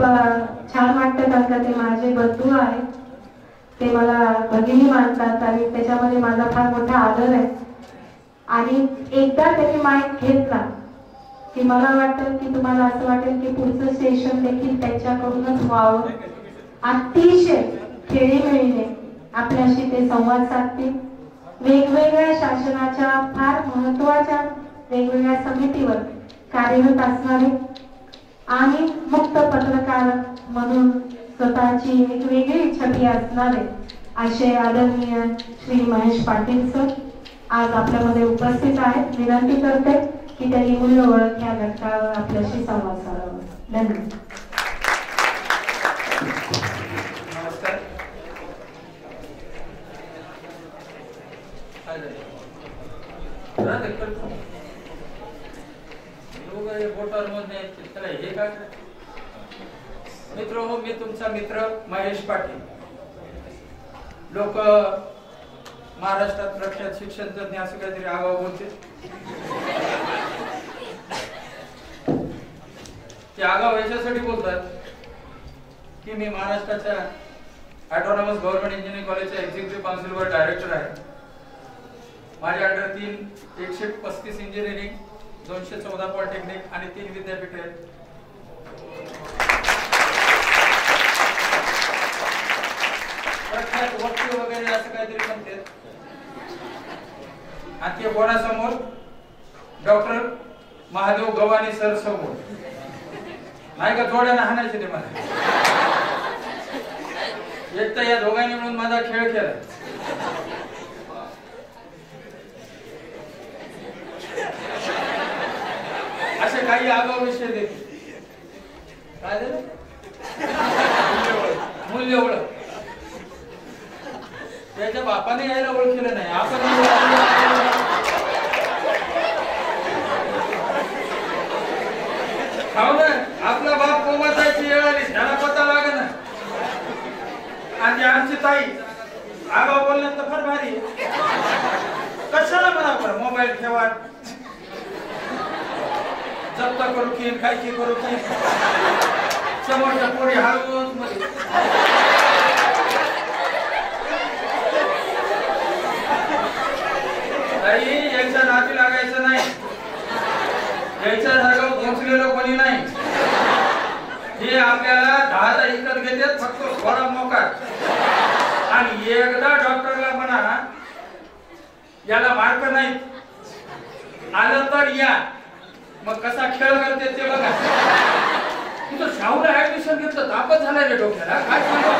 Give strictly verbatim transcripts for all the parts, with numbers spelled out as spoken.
छान वाटतं कारण का ते माझे बंधू आहेत, ते मला भगिनी मानतात आणि त्याच्यामध्ये माझा फार मोठा आदर आहे. आणि एकदा त्यांनी माईक घेतला की मला वाटतं की तुम्हाला असं वाटेल की पुढचं स्टेशन देखील त्याच्याकडूनच व्हावं. अतिशय खेळीमेळीने आपल्याशी ते संवाद साधतील. वेगवेगळ्या शासनाच्या फार महत्वाच्या वेगवेगळ्या समितीवर कार्यरत असणारे आणि मुक्त पत्रकार म्हणून स्वतःची एक वेगळी छबी असणारे असे आदरणीय श्री महेश पाटील सर आज आपल्यामध्ये उपस्थित आहेत. विनंती करते की त्यांनी मूल्य ओळख या घटकावर आपल्याशी संवाद साधावा. धन्यवाद. नमस्कार. मित्र हो, मी तुमचा मित्र महेश पाटील. लोक महाराष्ट्रात प्रख्यात शिक्षण तज्ञ असं काहीतरी आगाऊ बोलते. ते आगाऊ याच्यासाठी बोलतात की मी महाराष्ट्राच्या ऑटोनॉमस गव्हर्नमेंट इंजिनिअरिंग कॉलेजच्या एक्झिक्युटिव्ह काउन्सिलवर डायरेक्टर आहे. माझ्या अंडर तीन एकशे पस्तीस इंजिनिअरिंग, दोनशे चौदा पॉलिटेक्निक आणि तीन विद्यापीठ आहेत. प्रख्यात वक्ते वगैरे असं काहीतरी म्हणते. आणि कोणासमोर डॉक्टर महादेव गव्हाणे सर समोर नाही का जोड्यानं हाणायचे ते मला. एक तर या दोघांनी म्हणून माझा खेळ केला. असे काही आगाऊ विषय देखील. काय झालं? मूल्य ओळख. त्याच्या बापाने यायला ओळखलं नाही, आपण आपला बाप कोमाताची वेळ आली त्याला पता लागे ना. आणि आमची ताई आगाऊ बोलण्यात तर फार भारी. कशाला म्हणा बरं मोबाईल ठेवा, जप्त करू की खायची करू की समोरच्या पोरी हळूच मध्ये यायच्या नाती लागायचं नाही. यायच्या जागा पोहोचलेलं कोणी नाही. हे आपल्याला दहा दहा इकत घेतात फक्त थोडा मोकार. आणि एकदा डॉक्टरला म्हणा याला मार्क नाही आलं तर या, मग कसा खेळ करते ते बघा. तुझं शाहूला ऍडमिशन घेतलं तापच झालाय रे डोक्याला. काय सांगा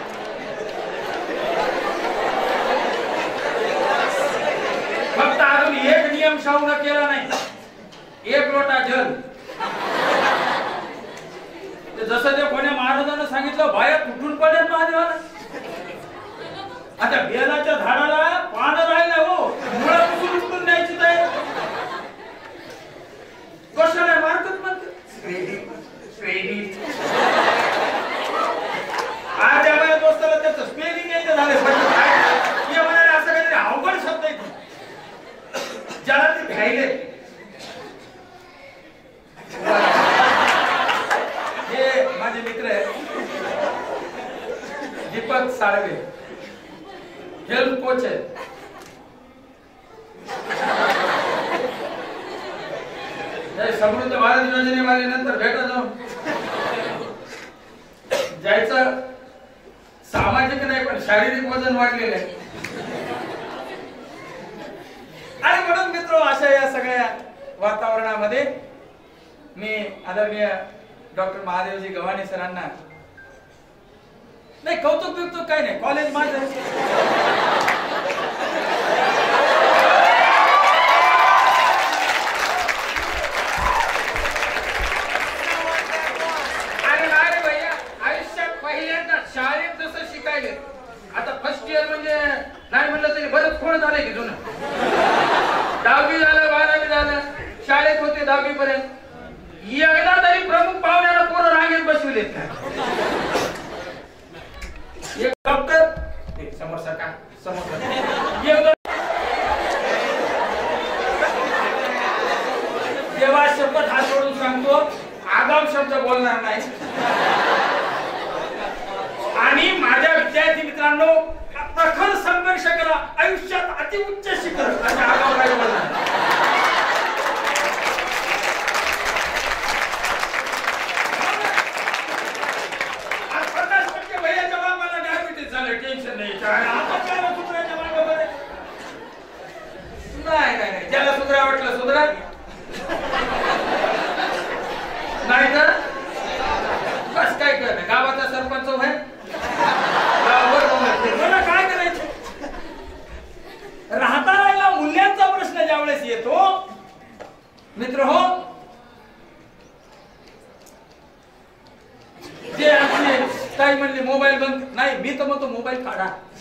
फक्त अजून एक नियम शाहूला केला नाही, एक लोटा जल. जसं ते कोण्या महाराजांना सांगितलं बाया तुटून पडेल महादेवाला. आता बेलाच्या झाडाला पानं राहिला हो, मुळात उचलून उचलून द्यायची तयार. कशाला मारतात म्हणते क्रेडिट क्रेडिट. आज त्या माझ्या दोस्ताला त्याचं स्पेलिंग यायचं झालं. हे म्हणाले असं काहीतरी अवघड शब्द आहे ज्याला ते घ्यायले. हे माझे मित्र आहे दीपक साळवे, हेल्थ कोच आहे. समृद्ध भारत योजनेवाले नंतर भेटा जाऊन जायचं. सामाजिक नाही पण शारीरिक वजन वाढलेलं आहे. आणि म्हणून मित्र अशा या सगळ्या वातावरणामध्ये मी आदरणीय डॉक्टर महादेवजी गव्हाणे सरांना नाही कौतुक बिकतुक काय नाही, कॉलेज माझं. आणि अरे भैया आयुष्यात पहिल्यांदा शाळेत जसं शिकायले आता फर्स्ट इयर म्हणजे नाही म्हणलं तरी बरंच थोडं झालंय की जुनं. दहावी झालं, बारावी झालं, शाळेत होते दहावी पर्यंत. एकदा तरी प्रमुख पाहुण्याला पोरं रांगेत बसविलेत का? एक डॉक्टर समोर सरका समोर देवा शपथ हात जोडून सांगतो आगाऊ शब्द बोलणार नाही. अति उच्च शिखर आणि आगाव काय बोलणार. पन्नास टक्के भैयाच्या बाबाला डायबिटीस झालं, टेन्शन नाही. आता काय सुधरायच्या मागे नाही नाही नाही. ज्याला सुधरा वाटलं सुधरा, नाही तर बस काय कर. गावाचा सरपंच आहे, मला काय करायचं. राहता राहिला मूल्यांचा प्रश्न ज्यावेळेस येतो मित्र हो, जे आपले काय म्हणले मोबाईल बंद नाही, मी तर म्हणतो मोबाईल काढा.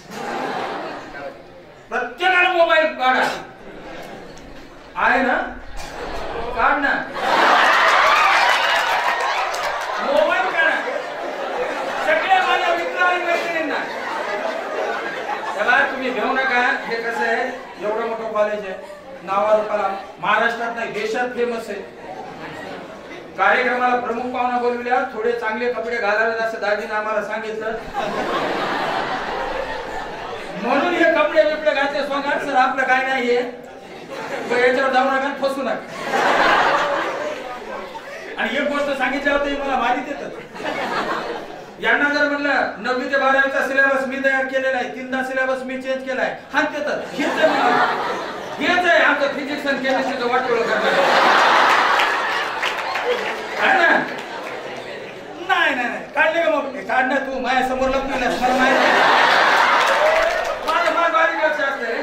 प्रत्येकाला मोबाईल काढा आहे ना, काढ ना मोबाईल काढा. सगळ्या माझ्या मित्र आणि मैत्रिणींना त्याला तुम्ही घेऊ नका. हे कसं आहे, एवढं मोठं कॉलेज आहे, नावारूपाला महाराष्ट्रात नाही देशात फेमस आहे. कार्यक्रमाला प्रमुख पाहुणा बोलवल्या, थोडे चांगले कपडे घालावेत असं दाजीने आम्हाला सांगितलं. म्हणून हे कपडे बिपडे घातले. सोंगार सर आपलं काय नाहीये, याच्यावर जाऊ नका, फसू नका. आणि एक गोष्ट सांगितल्यावर ते मला माहिती देतात. यांना जर म्हणलं नववी ते बारावीचा सिलेबस मी तयार केलेला आहे, तीनदा सिलेबस मी चेंज केलाय, हा देतात. हेच आहे आमचं फिजिक्स आणि केमिस्ट्रीचं वाटोळ करणार. नाही नाही नाही काढले का मग काढ ना. तू माझ्या समोर लपलेलास, मला माहिती माझं माझं बारीक लक्ष असतंय.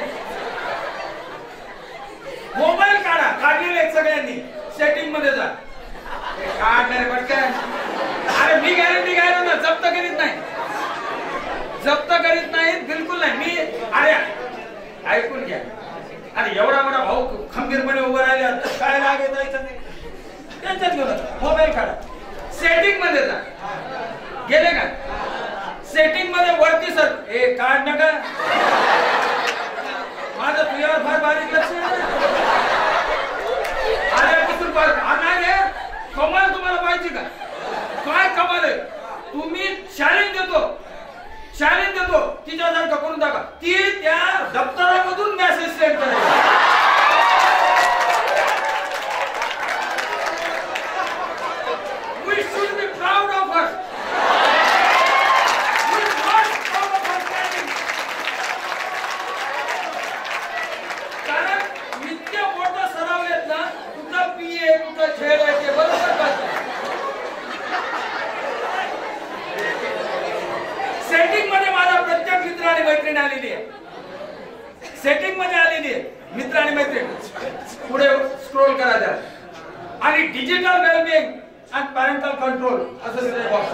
मोबाईल काढा, काढलेले सगळ्यांनी. सेटिंग मध्ये जा, काढणारे पटकन. अरे मी गॅरंटी घ्यायला ना, जप्त करीत नाही, जप्त करीत नाही बिलकुल नाही मी. अरे ऐकून घ्या. अरे एवढा मोठा भाऊ खंबीरपणे उभं राहिले, काय लागे जायचं नाही. त्यांच्यात घेऊन मोबाईल काढा, सेटिंग मध्ये जा. गेले का सेटिंग मध्ये वरती सर, ए काढ नका. माझं तुझ्यावर फार बारीक लक्ष. अरे किती नाही कमाल तुम्हाला पाहिजे का, काय कमाल आहे. तुम्ही शाळेत देतो, शाळेत देतो तिच्यासारखं करून टाका. ती त्या दप्तरामधून मेसेज सेंड करायचा. We should be proud of her. We must proud of her standing. कारण इतके मोठं सरावलेत ना, कुठं पीए कुठं खेळ आहे ते बरोबर करतात. सेटिंग मध्ये माझा प्रत्येक मित्र आणि मैत्रीण आलेली आहे. सेटिंग मध्ये आलेली आहे मित्र आणि मैत्रीण. पुढे स्क्रोल करा द्या. आणि डिजिटल वेलबिंग आणि पॅरेंटल कंट्रोल असं तिथे बॉक्स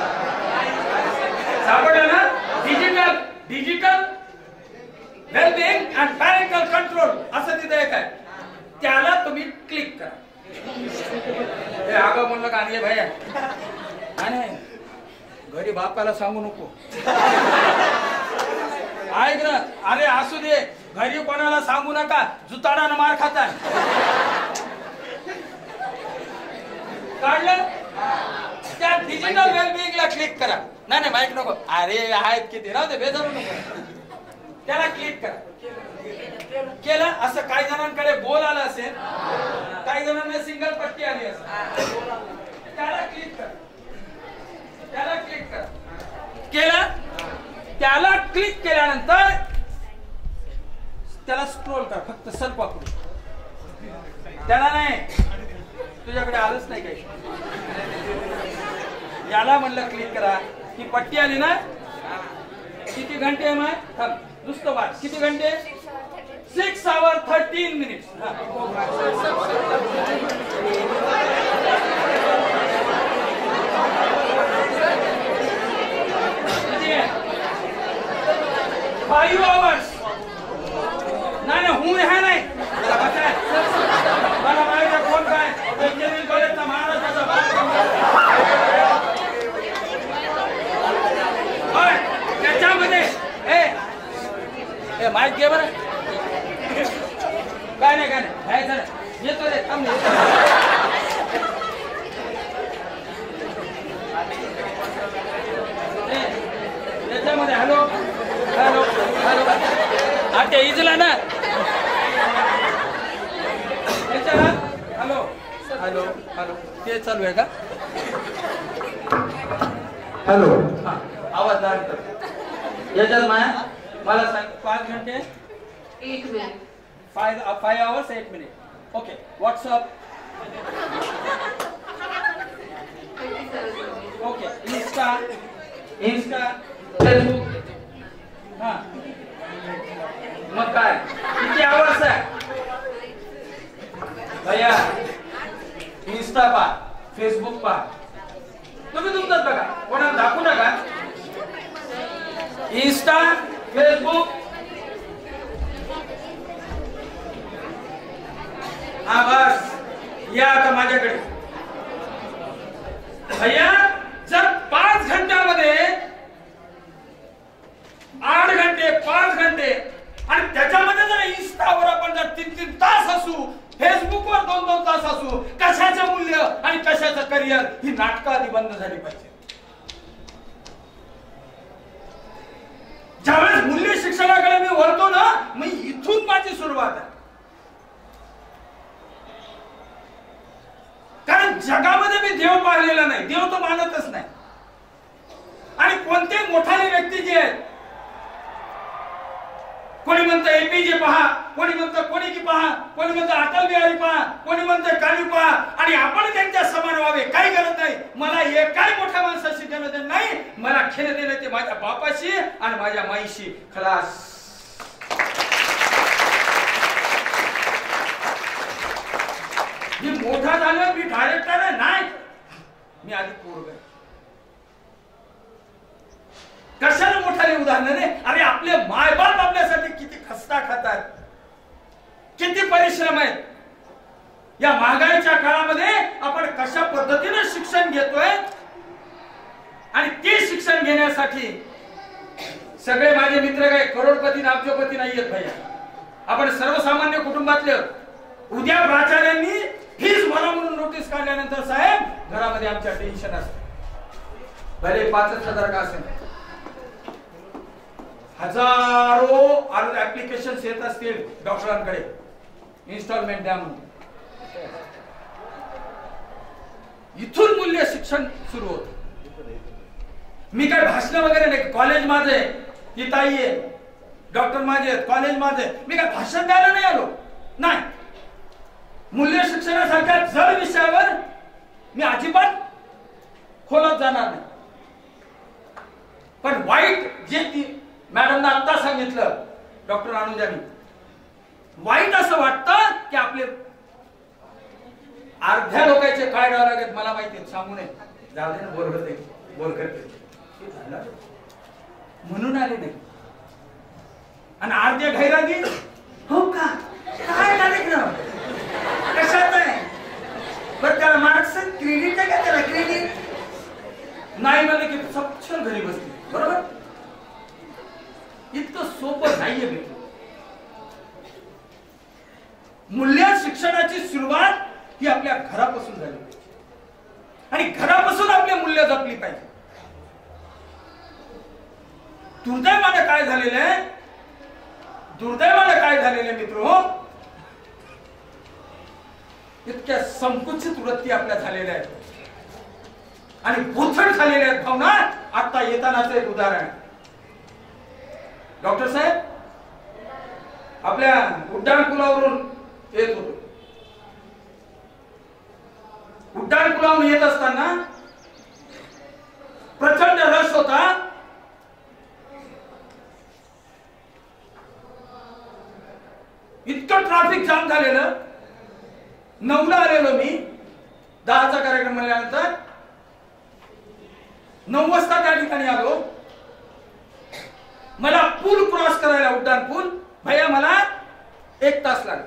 सापडलं ना. डिजिटल डिजिटल वेलबिंग आणि पॅरेंटल कंट्रोल असं तिथे एक आहे. त्याला तुम्ही क्लिक करा. हे अगं म्हणलं का नाही भैया, आणि घरी बापाला सांगू नको. ऐक ना, अरे असू दे, घरी कोणाला सांगू नका, जुताडानं मार खाता. काढलं त्या डिजिटल वेलबिंगला क्लिक करा. नाही नाही माहिती नको, अरे आहेत किती राहू दे, बेजारू नको. त्याला क्लिक करा. केलं असं काही जणांकडे गोल आला असेल, काही जणांना सिंगल पट्टी आली असेल. त्याला क्लिक करा, त्याला क्लिक करा. केलं, त्याला क्लिक केल्यानंतर त्याला स्क्रोल करा, फक्त सर पकडू. त्याला नाही, तुझ्याकडे आलंच नाही काही. याला म्हणलं क्लिक करा. ही पट्टी आली ना, किती घंटे आहे माय थांब नुसतं वाट. किती घंटे, six hour thirteen minutes. Five hours. नाही नाही हूं है नाही, मला माहिती आहे कोण काय. कॉलेजचा महाराष्ट्राचा त्याच्यामध्ये ए माहिती घे बरं. काय नाही काय नाही घ्यायचं नाही, येतो रे थांब. त्याच्यामध्ये हॅलो हॅलो हॅलो आता इजला ना. हॅलो हॅलो हॅलो ते चालू आहे का? हॅलो हा आवाज दाट कर. याच्यात माया मला सांग पाच घंटे eight minute five five hours eight minute. Okay WhatsApp. Okay insta insta Facebook हा मग काय किती आवर्स आहे भैया? इंस्टा पहा फेसबुक पहा तुम्ही तुमचाच बघा कोणाला दाखवू नका. इंस्टा फेसबुक हा बस या आता माझ्याकडे. भैया जर पाच घंट्यामध्ये आठ घंटे पाच घंटे आणि त्याच्यामध्ये जर इंस्टावर आपण जर तीन तीन तास असू फेसबुकवर दोन दोन तास असू कशाचं मूल्य आणि कशाचं करिअर ही नाटकं आधी बंद झाली पाहिजे. ज्यावेळेस मूल्य शिक्षणाकडे मी वळतो ना मग इथून माझी सुरुवात आहे. कारण जगामध्ये मी देव पाहिलेला नाही. देव तो मानतच नाही. आणि कोणते मोठाले व्यक्ती जे आहेत कोणी म्हणतं एपीजे पहा कोणी म्हणतं कोणी की पहा कोणी म्हणतं अटल बिहारी पहा कोणी म्हणतं काली पहा आणि आपण त्यांच्या समान व्हावे काही गरज नाही. मला एकाही मोठ्या माणसाशी घेणं देणं नाही. मला घेणं देणं ते माझ्या बापाशी आणि माझ्या माईशी खलास. मी मोठा झालो मी डायरेक्टर आहे नाही. मी आधी पोरग आहे. कशाला मोठाले उदाहरण नाही. अरे आपले मायबाप आपल्यासाठी किती खस्ता खातात किती परिश्रम आहेत. या महागाईच्या काळामध्ये आपण कशा पद्धतीने शिक्षण घेतोय आणि ते शिक्षण घेण्यासाठी सगळे माझे मित्र काय करोडपती अब्जोपती नाहीयेत भैया. आपण सर्वसामान्य कुटुंबातले. उद्या प्राचार्यांनी फीस भरा म्हणून नोटीस काढल्यानंतर साहेब घरामध्ये आमच्या टेन्शन असते. भले पाचच हजार का असेल हजारो ऍप्लिकेशन येत असतील डॉक्टरांकडे इन्स्टॉलमेंट द्या म्हणून. इथून मूल्य शिक्षण सुरू होत. मी काय भाषण वगैरे नाही. कॉलेज माझे ही ताई आहे डॉक्टर माझे कॉलेज माझे. मी काय भाषण द्यायला नाही आलो नाही. मूल्य शिक्षणासारख्या जड विषयावर मी अजिबात खोलात जाणार नाही. पण वाईट जे ती मॅडमना आता सांगितलं डॉक्टर अनुजानी वाईट असं वाटतं की आपले अर्ध्या लोकांचे काय डायलॉग आहेत मला माहिती सांगू नये. जाऊ दे ना बोल करते बोल करते म्हणून आले नाही. आणि अर्ध्या गैरागी हो का काय कार्यक्रम कशात आहे बरं त्याला मार्क्स क्रेडिट आहे का त्याला क्रेडिट नाही मला की सपशल घरी बसली. बरोबर इतकं सोपं नाहीये मित्र. मूल्य शिक्षणाची सुरुवात ही आपल्या घरापासून झाली आणि घरापासून आपले मूल्य जपली पाहिजे. दुर्दैवाने काय झालेलं आहे दुर्दैवाने काय झालेलं मित्र इतक्या संकुचित वृत्ती आपल्या झालेल्या आहेत आणि बोथट झालेल्या आहेत भावना. आता येतानाच एक उदाहरण डॉक्टर साहेब आपल्या उड्डाण पुलावरून येत होतो. उड्डाण पुलावरून येत असताना प्रचंड रश होता. इतकं ट्रॅफिक जाम झालेलं. नऊला आलेलो मी दहाचा कार्यक्रम म्हणल्यानंतर नऊ वाजता त्या ठिकाणी आलो. मला पूल क्रॉस करायला उड्डाण पूल भैया मला एक तास लागला.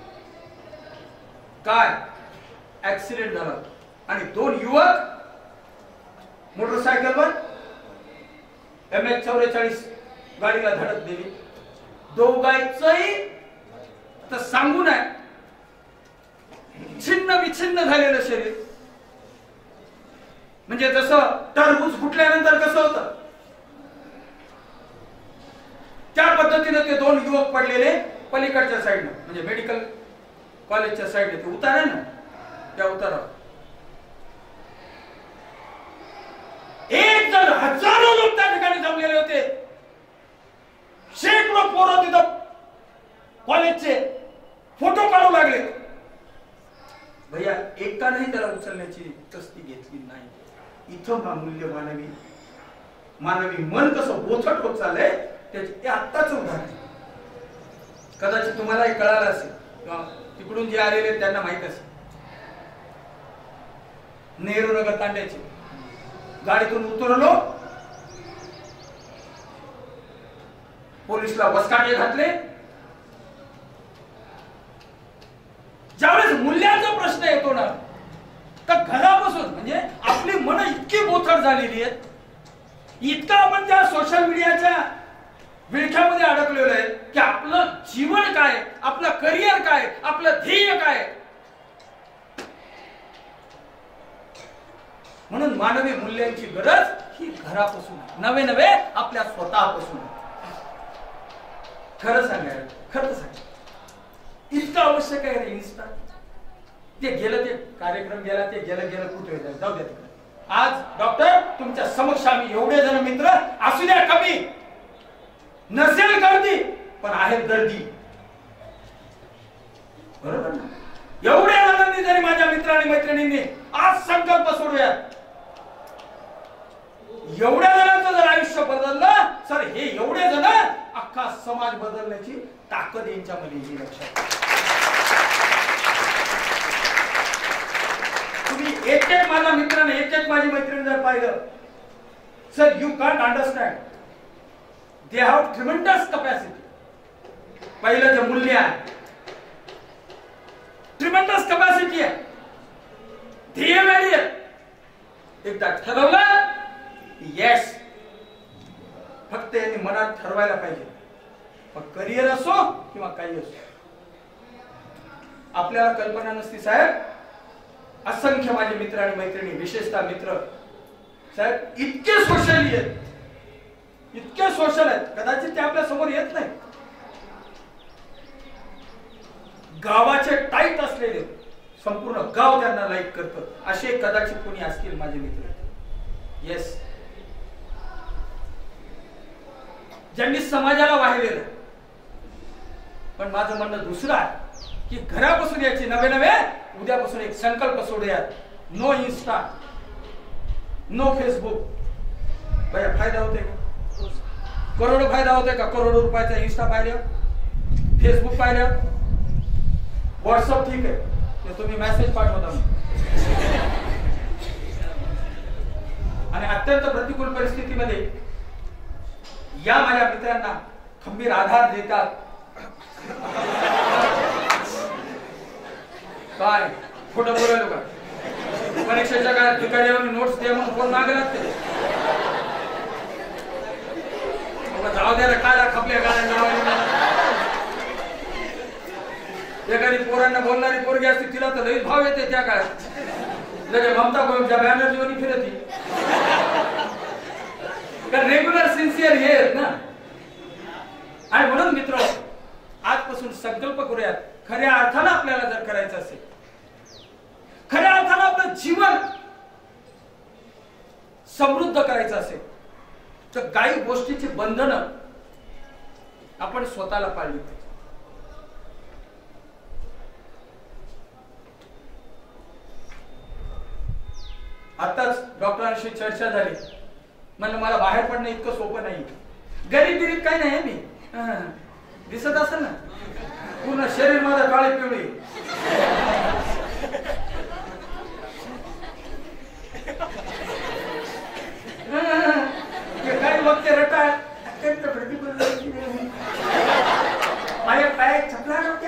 काय ऍक्सिडेंट झाला आणि दोन युवक मोटरसायकलवर एम एच चौवेचाळीस गाडीला धडक दिली. दोघांचंही तर सांगू नये छिन्न विछिन्न झालेलं शरीर. म्हणजे जसं टरबूज फुटल्यानंतर कसं होतं त्या पद्धतीने ते दोन युवक पडले. पलीकडच्या साईडनं म्हणजे मेडिकल कॉलेजच्या साईडने ते उतार आहे ना, त्या उतारावर एक जण हजारो लोक त्या ठिकाणी जमलेले होते. शेकडो पोरं तिथं कॉलेजचे फोटो काढू लागले. भैया एकानेही त्याला उचलण्याची तस्ती घेतली नाही. इथं मूल्य मानवी मानवी मन कसं बोथट होत चाललंय त्याचे आत्ताच उदाहरण. कदाचित तुम्हालाही कळालं असेल किंवा तिकडून जे आलेले त्यांना माहित असेल. नेहरू नगर तांड्याचे गाडीतून उतरलो, पोलिसला वसकाटे घातले. ज्यावेळेस मूल्यांचा प्रश्न येतो ना, तर घरापासून म्हणजे आपली मन इतकी बोथट झालेली आहेत, इतकं आपण त्या सोशल मीडियाच्या विळख्यामध्ये अडकलेलो आहे की आपलं जीवन काय, आपलं करिअर काय, आपलं ध्येय काय. म्हणून मानवी मूल्यांची गरज ही घरापासून नवे नवे आपल्या स्वतःपासून. खरं सांगायला खरं सांगायला इतकं आवश्यक आहे रे इन्स्टा. ते गेलं ते कार्यक्रम गेला, ते गेलं गेलं कुठे जाऊ द्या तिकडे. आज डॉक्टर तुमच्या समक्ष आम्ही एवढे जण मित्र असू द्या, कमी नसेल गर्दी पण आहेत गर्दी, बरोबर ना. एवढ्या जणांनी जरी माझ्या मित्र आणि मैत्रिणींनी आज संकल्प सोडूया, एवढ्या जणांचं जर आयुष्य बदललं सर, हे एवढे जण अख्खा समाज बदलण्याची ताकद यांच्यामध्ये ही लक्षात. तुम्ही एक एक माझ्या मित्राने एक एक माझी मैत्रीण जर पाहिलं sir, you can't understand, they have tremendous capacity. पहिलं जे मूल्य आहे ट्रिमेंडस कॅपॅसिटी आहे, ध्येयवादी आहे. एकदा ठरवलं येस, फक्त यांनी मनात ठरवायला पाहिजे. मग करिअर असो किंवा काही असो, आपल्याला कल्पना नसती साहेब. असंख्य माझे मित्र आणि मैत्रिणी, विशेषतः मित्र साहेब इतके सोशली आहेत, इतके सोशल आहेत, कदाचित ते आपल्या समोर येत नाही. गावाचे टाईट असलेले संपूर्ण गाव त्यांना लाईक करतं असे कदाचित कोणी असतील माझे मित्र. येस, ज्यांनी समाजाला वाहिलेलं. पण माझं म्हणणं दुसरं आहे की घरापासून याची नवे नवे उद्यापासून एक संकल्प सोडूयात. No insta, no Facebook. भैया फायदा होते का? करोडो फायदा होते का? करोडो रुपयाचा इन्स्टा पाहिलं, फेसबुक पाहिलं, व्हॉट्सअप ठीक आहे, ते तुम्ही मेसेज पाठवता. आणि अत्यंत प्रतिकूल परिस्थितीमध्ये या माझ्या मित्रांना खंबीर आधार देतात. काय खोटं बोलायलो का? परीक्षेच्या काळात तिकडे नोट्स द्या म्हणून फोन मागलात ते. जाऊ द्या काय खपल्या गाड्या. एखादी पोरांना बोलणारी पोरगी असते तिला तर लईच भाव येते त्या काळात. लगे ममता बॅनर्जी वनी फिरती. रेग्युलर सिन्सिअर हे आहेत ना. आणि म्हणून मित्र आजपासून संकल्प करूयात, खऱ्या अर्थानं आपल्याला जर करायचं असेल, खऱ्या अर्थानं आपलं जीवन समृद्ध करायचं असेल तर काही गोष्टीची बंधनं आपण स्वतःला पाळली पाहिजे. आताच डॉक्टरांशी चर्चा झाली. म्हणलं मला बाहेर पडणं इतकं सोपं नाही. गरीब गिरीब काही नाही मी, दिसत असेल ना पूर्ण शरीर माझं काळे पिवळी. काही वक्ते रटा माझ्या पायात छपला नव्हत्या.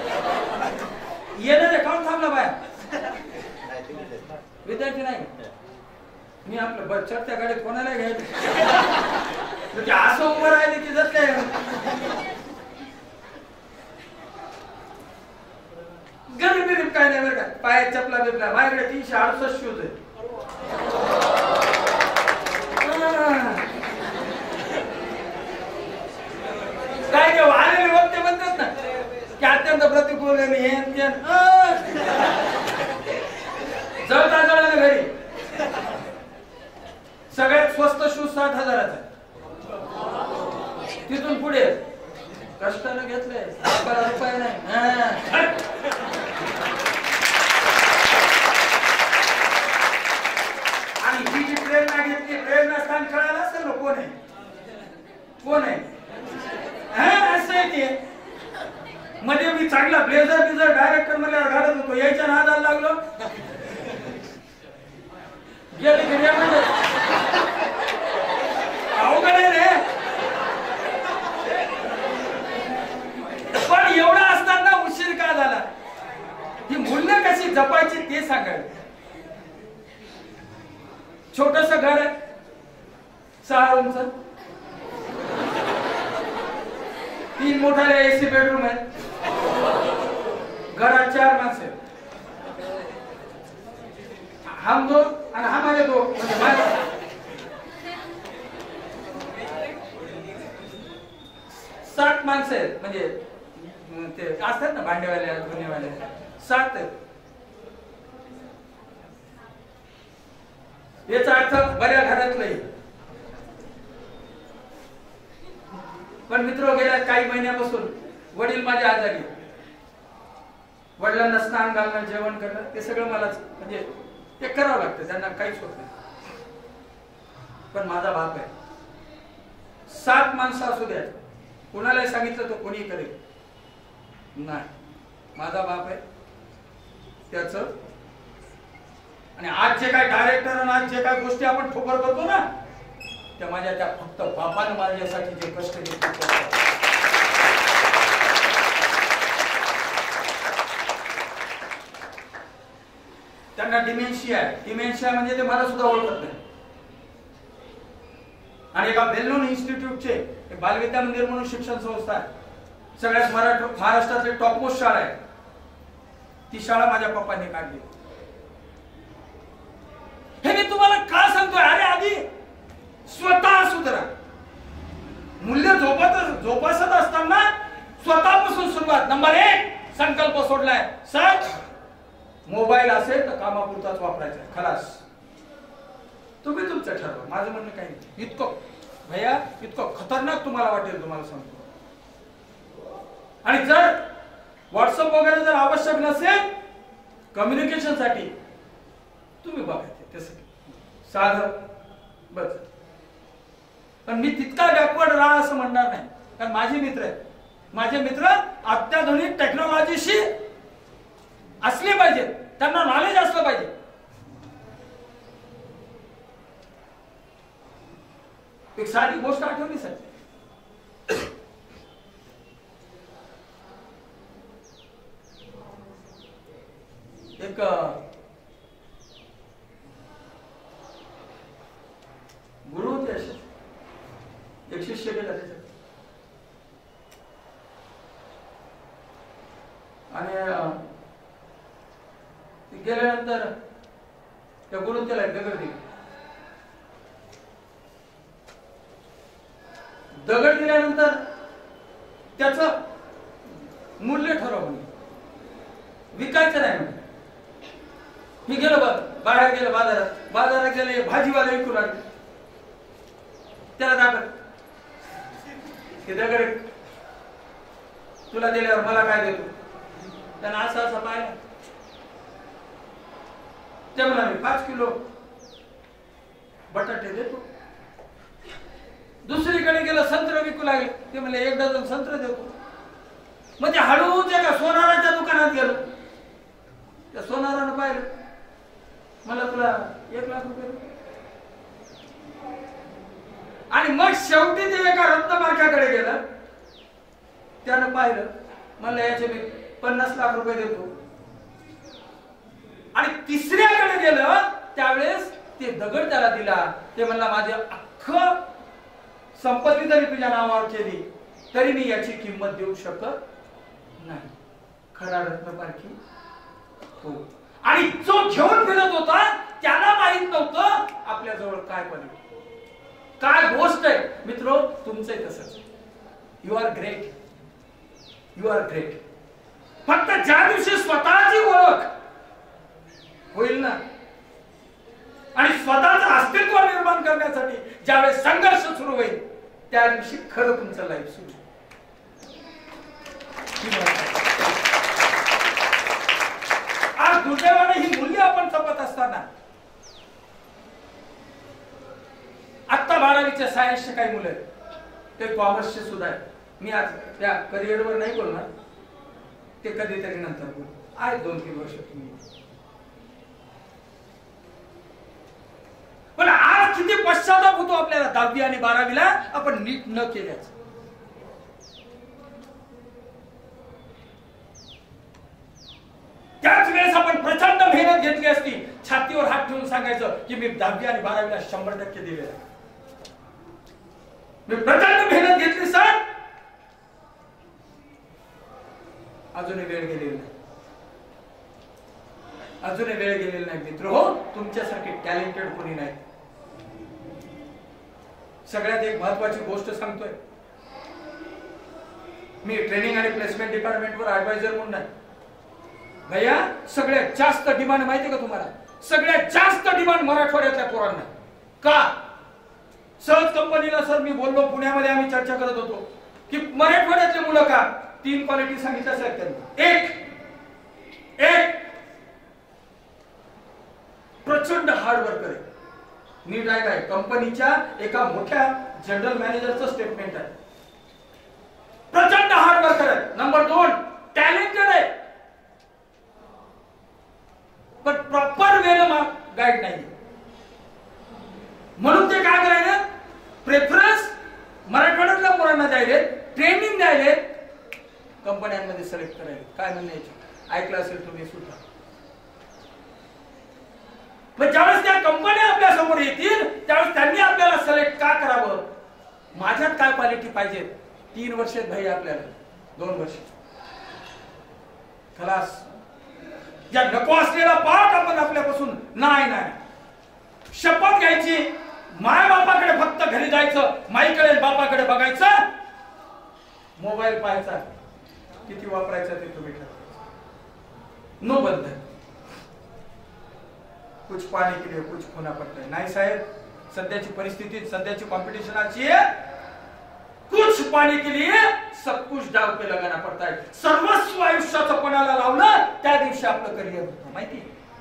येणं काऊन थांबला बाहेर? विद्यार्थी नाही मी आपलं चढत्या गाडीत कोणाला घ्यायचं असं उभं राहिले की जस काय गरीब गरीब काय नाही बरं का. पायात चपला बिपला माझ्याकडे तीनशे अडुसष्ट शूज आहे. काय आलेले वक्ते म्हणतात ना सगळ्यात स्वस्त शूज साठ हजाराचा आहे. तिथून पुढे कष्टाने घेतलंय बारा रुपये नाही. आणि ही जी प्रेरणा घेतली, प्रेरणा स्थान कळालं असेल ना कोण आहे, कोण आहे असं आहे ते. मध्ये मी चांगला ब्लेझर बिझर डायरेक्टर मध्ये घालत होतो, यायच्या नादाला लागलो गेले घरी अवघड आहे रे. पण एवढा असताना उशीर का झाला, ही मूल्य कशी जपायची ते सांगायला. छोटस घर आहे, सहा रूमचं, तीन मोठाले एसी बेडरूम आहे, घरात चार माणसं, हम दो आणि हमारे दो, म्हणजे माझा सात माणसं आहेत. म्हणजे ते असतात ना भांडेवाले धुणेवाले, सात आहेत. याचा अर्थ बऱ्या घरातलंही. पण मित्र, गेल्या काही महिन्यापासून वडील माझे आजारी, वडिलांना स्नान घालणं, जेवण करणं ते सगळं मलाच, म्हणजे ते करावं लागतं, त्यांना काहीच होत नाही. पण माझा बाप आहे, सात माणसं असू द्या, कुणालाही सांगितलं तर कोणी करेल नाही. माझा बाप आहे त्याच. आणि आज जे काय डायरेक्टर आणि आज जे काय गोष्टी आपण ठोकर करतो ना, त्या माझ्या त्या फक्त बापानं माझ्यासाठी जे कष्ट घेतले. त्यांना डिमेन्शिया आहे. डिमेन्शिया म्हणजे ते मला सुद्धा ओळखत नाही. आणि एका बेल्लोन इन्स्टिट्यूटचे बालविद्या मंदिर म्हणून शिक्षण संस्था आहे, सगळ्यात मराठ महाराष्ट्रातली टॉपमोस्ट शाळा आहे. ती शाळा माझ्या पप्पांनी काढली. हे मी तुम्हाला का सांगतोय, अरे आधी स्वतः सुधारा. मूल्य जोपासत जोपासत असताना स्वतःपासून सुरुवात. नंबर एक, संकल्प सोडलाय, सर मोबाईल असेल तर कामापुरताच वापरायचा, खलास. तुम्ही तुमचं ठरवा, माझं म्हणणं काही नाही. इतकं भैया, इतकं खतरनाक तुम्हाला वाटेल, तुम्हाला सांगतो. आणि जर व्हॉट्सअप वगैरे जर आवश्यक नसेल कम्युनिकेशन साठी, तुम्ही बघा ते साधं बस. पण मी तितका बॅकवर्ड राहा असं म्हणणार नाही, कारण माझे मित्र आहेत. माझे मित्र अत्याधुनिक टेक्नॉलॉजीशी असले पाहिजे, त्यांना नॉलेज असलं पाहिजे. एक साधी गोष्ट आठवली सर. एक गुरु होते असे, एक शिष्य गेला त्याच्यात. आणि गेल्यानंतर त्या गुरुने त्याला दगड दिली. दगड दिल्यानंतर त्याचं मूल्य ठरवलं, विकायचं नाही म्हणून. मी गेलो बघ बाहेर गेलो बाजारात, बाजारात गेले, भाजीवाले विकू लागले. त्याला दाखल ते दगड तुला दिल्यावर मला काय देतो. त्यांना असं असं पाहिलं. ते म्हणा मी पाच किलो बटाटे देतो. दुसरीकडे गेलं, संत्र विकू लागले. ते म्हणले एक डझन संत्र देतो. म्हणजे हळूच एका सोनाराच्या दुकानात गेलो. त्या सोनारानं पाहिलं, मला तुला एक लाख रुपये. आणि मग शेवटी ते एका रत्नमार्काकडे गेलं. त्यानं पाहिलं, म्हणलं याचे मी पन्नास लाख रुपये देतो. आणि तिसऱ्याकडे गेलं, त्यावेळेस ते दगड त्याला दिला. ते म्हणला माझे अख्खं संपत्ती जरी तुझ्या नावावर केली तरी मी याची किंमत देऊ शकत नाही. खरा रत्नपारखी हो. आणि जो घेऊन फिरत होता त्याला माहित नव्हतं आपल्या जवळ काय पडलं, काय गोष्ट आहे. मित्रो, तुमचंही तसंच. You are great, you are great. फक्त ज्या दिवशी स्वतःची ओळख होईल ना, आणि स्वतःचं अस्तित्व निर्माण करण्याचा ज्यावेळेस संघर्ष सुरू होईल त्या दिवशी खरं तुमचं लाईफ सुरू. आज दुर्दैवाने ही मूल्य आपण जपत असताना आता बारावीच्या सायन्सचे काही मुलं आहेत, ते कॉमर्सचे सुद्धा आहेत. मी आज त्या करिअरवर नाही बोलणार, ते कधीतरी नंतर बोल. आज दोन तीन वर्ष तुम्ही पण आज किती पश्चाताप होतो आपल्याला दहावी आणि बारावीला आपण नीट न केल्याच. त्याच वेळेस आपण प्रचंड मेहनत घेतली असती, छातीवर हात ठेवून सांगायचं की मी दहावी आणि बारावीला शंभर टक्के दिलेला, मी प्रचंड मेहनत घेतली सर. अजूनही वेळ गेलेली नाही, अजूनही वेळ गेलेली नाही मित्र हो. तुमच्यासारखे टॅलेंटेड कोणी नाही. सगळ्यात एक महत्वाची गोष्ट सांगतोय, मी ट्रेनिंग आणि प्लेसमेंट डिपार्टमेंट वर ऍडवायझर म्हणून आहे. भैया सगळ्यात जास्त डिमांड माहिती का तुम्हाला? सगळ्यात जास्त डिमांड मराठवाड्यातल्या पोरांना. का? सहज कंपनीला सर मी बोललो, पुण्यामध्ये आम्ही चर्चा करत होतो की मराठवाड्यातले मुलं का. तीन क्वालिटी सांगितल्या साहेब त्यांनी. एक एक प्रचंड हार्ड वर्कर आहे. नीट आहे काय, कंपनीच्या एका मोठ्या जनरल मॅनेजरचं स्टेटमेंट आहे. प्रचंड हार्ड वर्कर आहे. नंबर दोन टॅलेंटेड आहे, पण प्रॉपर वेनं गाईड नाही. म्हणून ते काय करायला, प्रेफरन्स मराठवाड्यातल्या पोरांना द्यायले, ट्रेनिंग द्यायले, कंपन्यांमध्ये सिलेक्ट करायले. काय म्हणण्याचे ऐकलं असेल तुम्ही सुद्धा. पण ज्यावेळेस त्या कंपन्या आपल्या समोर येतील त्यावेळेस त्यांनी आपल्याला सिलेक्ट का करावं, माझ्यात काय क्वालिटी पाहिजे. तीन वर्ष भाई आपल्याला, दोन वर्ष खलास. या नको असलेला पाठ आपण आपल्यापासून नाही नाही शपथ घ्यायची. माय बापाकडे फक्त घरी जायचं, माईकडे बापाकडे बघायचं, मोबाईल पाहायचा, किती वापरायचा ते तुम्ही ठरवायचं. नो बंधन. कुछ पाने के लिए कुछ खोना पड़ता है. नाही साहेब, सध्याची परिस्थिती, सध्याची कॉम्पिटिशन अशी है, कुछ पाने के लिए सब कुछ डाव पे लगाना पड़ता है. सर्वस्व आयुष्याचं कोणाला लावलं त्या दिवशी आपलं करिअर होतं. माहिती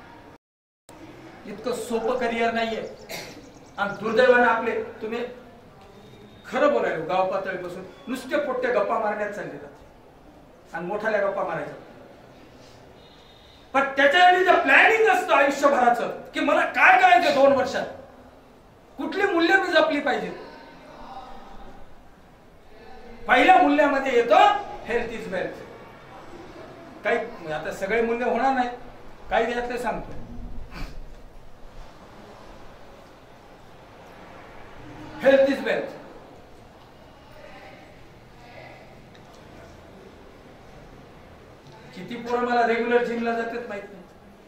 इतकं सोपं करिअर नाहीये. आणि दुर्दैवाने आपले, तुम्ही खरं बोलायला गाव पातळीपासून नुसते पोट्टे गप्पा मारण्यात चालले जातात आणि मोठ्याल्या गप्पा मारायच्या. पण त्याच्यासाठी जे प्लॅनिंग असतं आयुष्यभराचं की मला काय करायचं दोन वर्षात, कुठली मूल्य मी जपली पाहिजे. पहिल्या मूल्यामध्ये येतं हेल्थ इज वेल्थ. काही आता सगळे मूल्य होणार नाही, काही त्यातले सांगतो. Health is wealth. किती पोरं मला रेग्युलर जिमला जातात माहित नाही.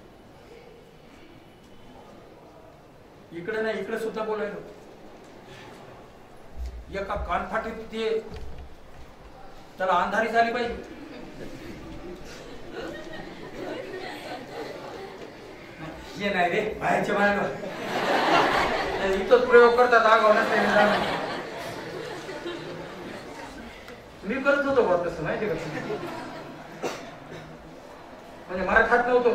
इकडे नाही, इकडे सुद्धा बोलायलो. एका कानफाटीत ते त्याला अंधारी झाली पाहिजे. हे नाही रे, बाहेरच्या बाहेर इथंच प्रयोग करतात. आगाव नसते मी करत होतो बा तसं, माहिती का, म्हणजे मला खात नव्हतो.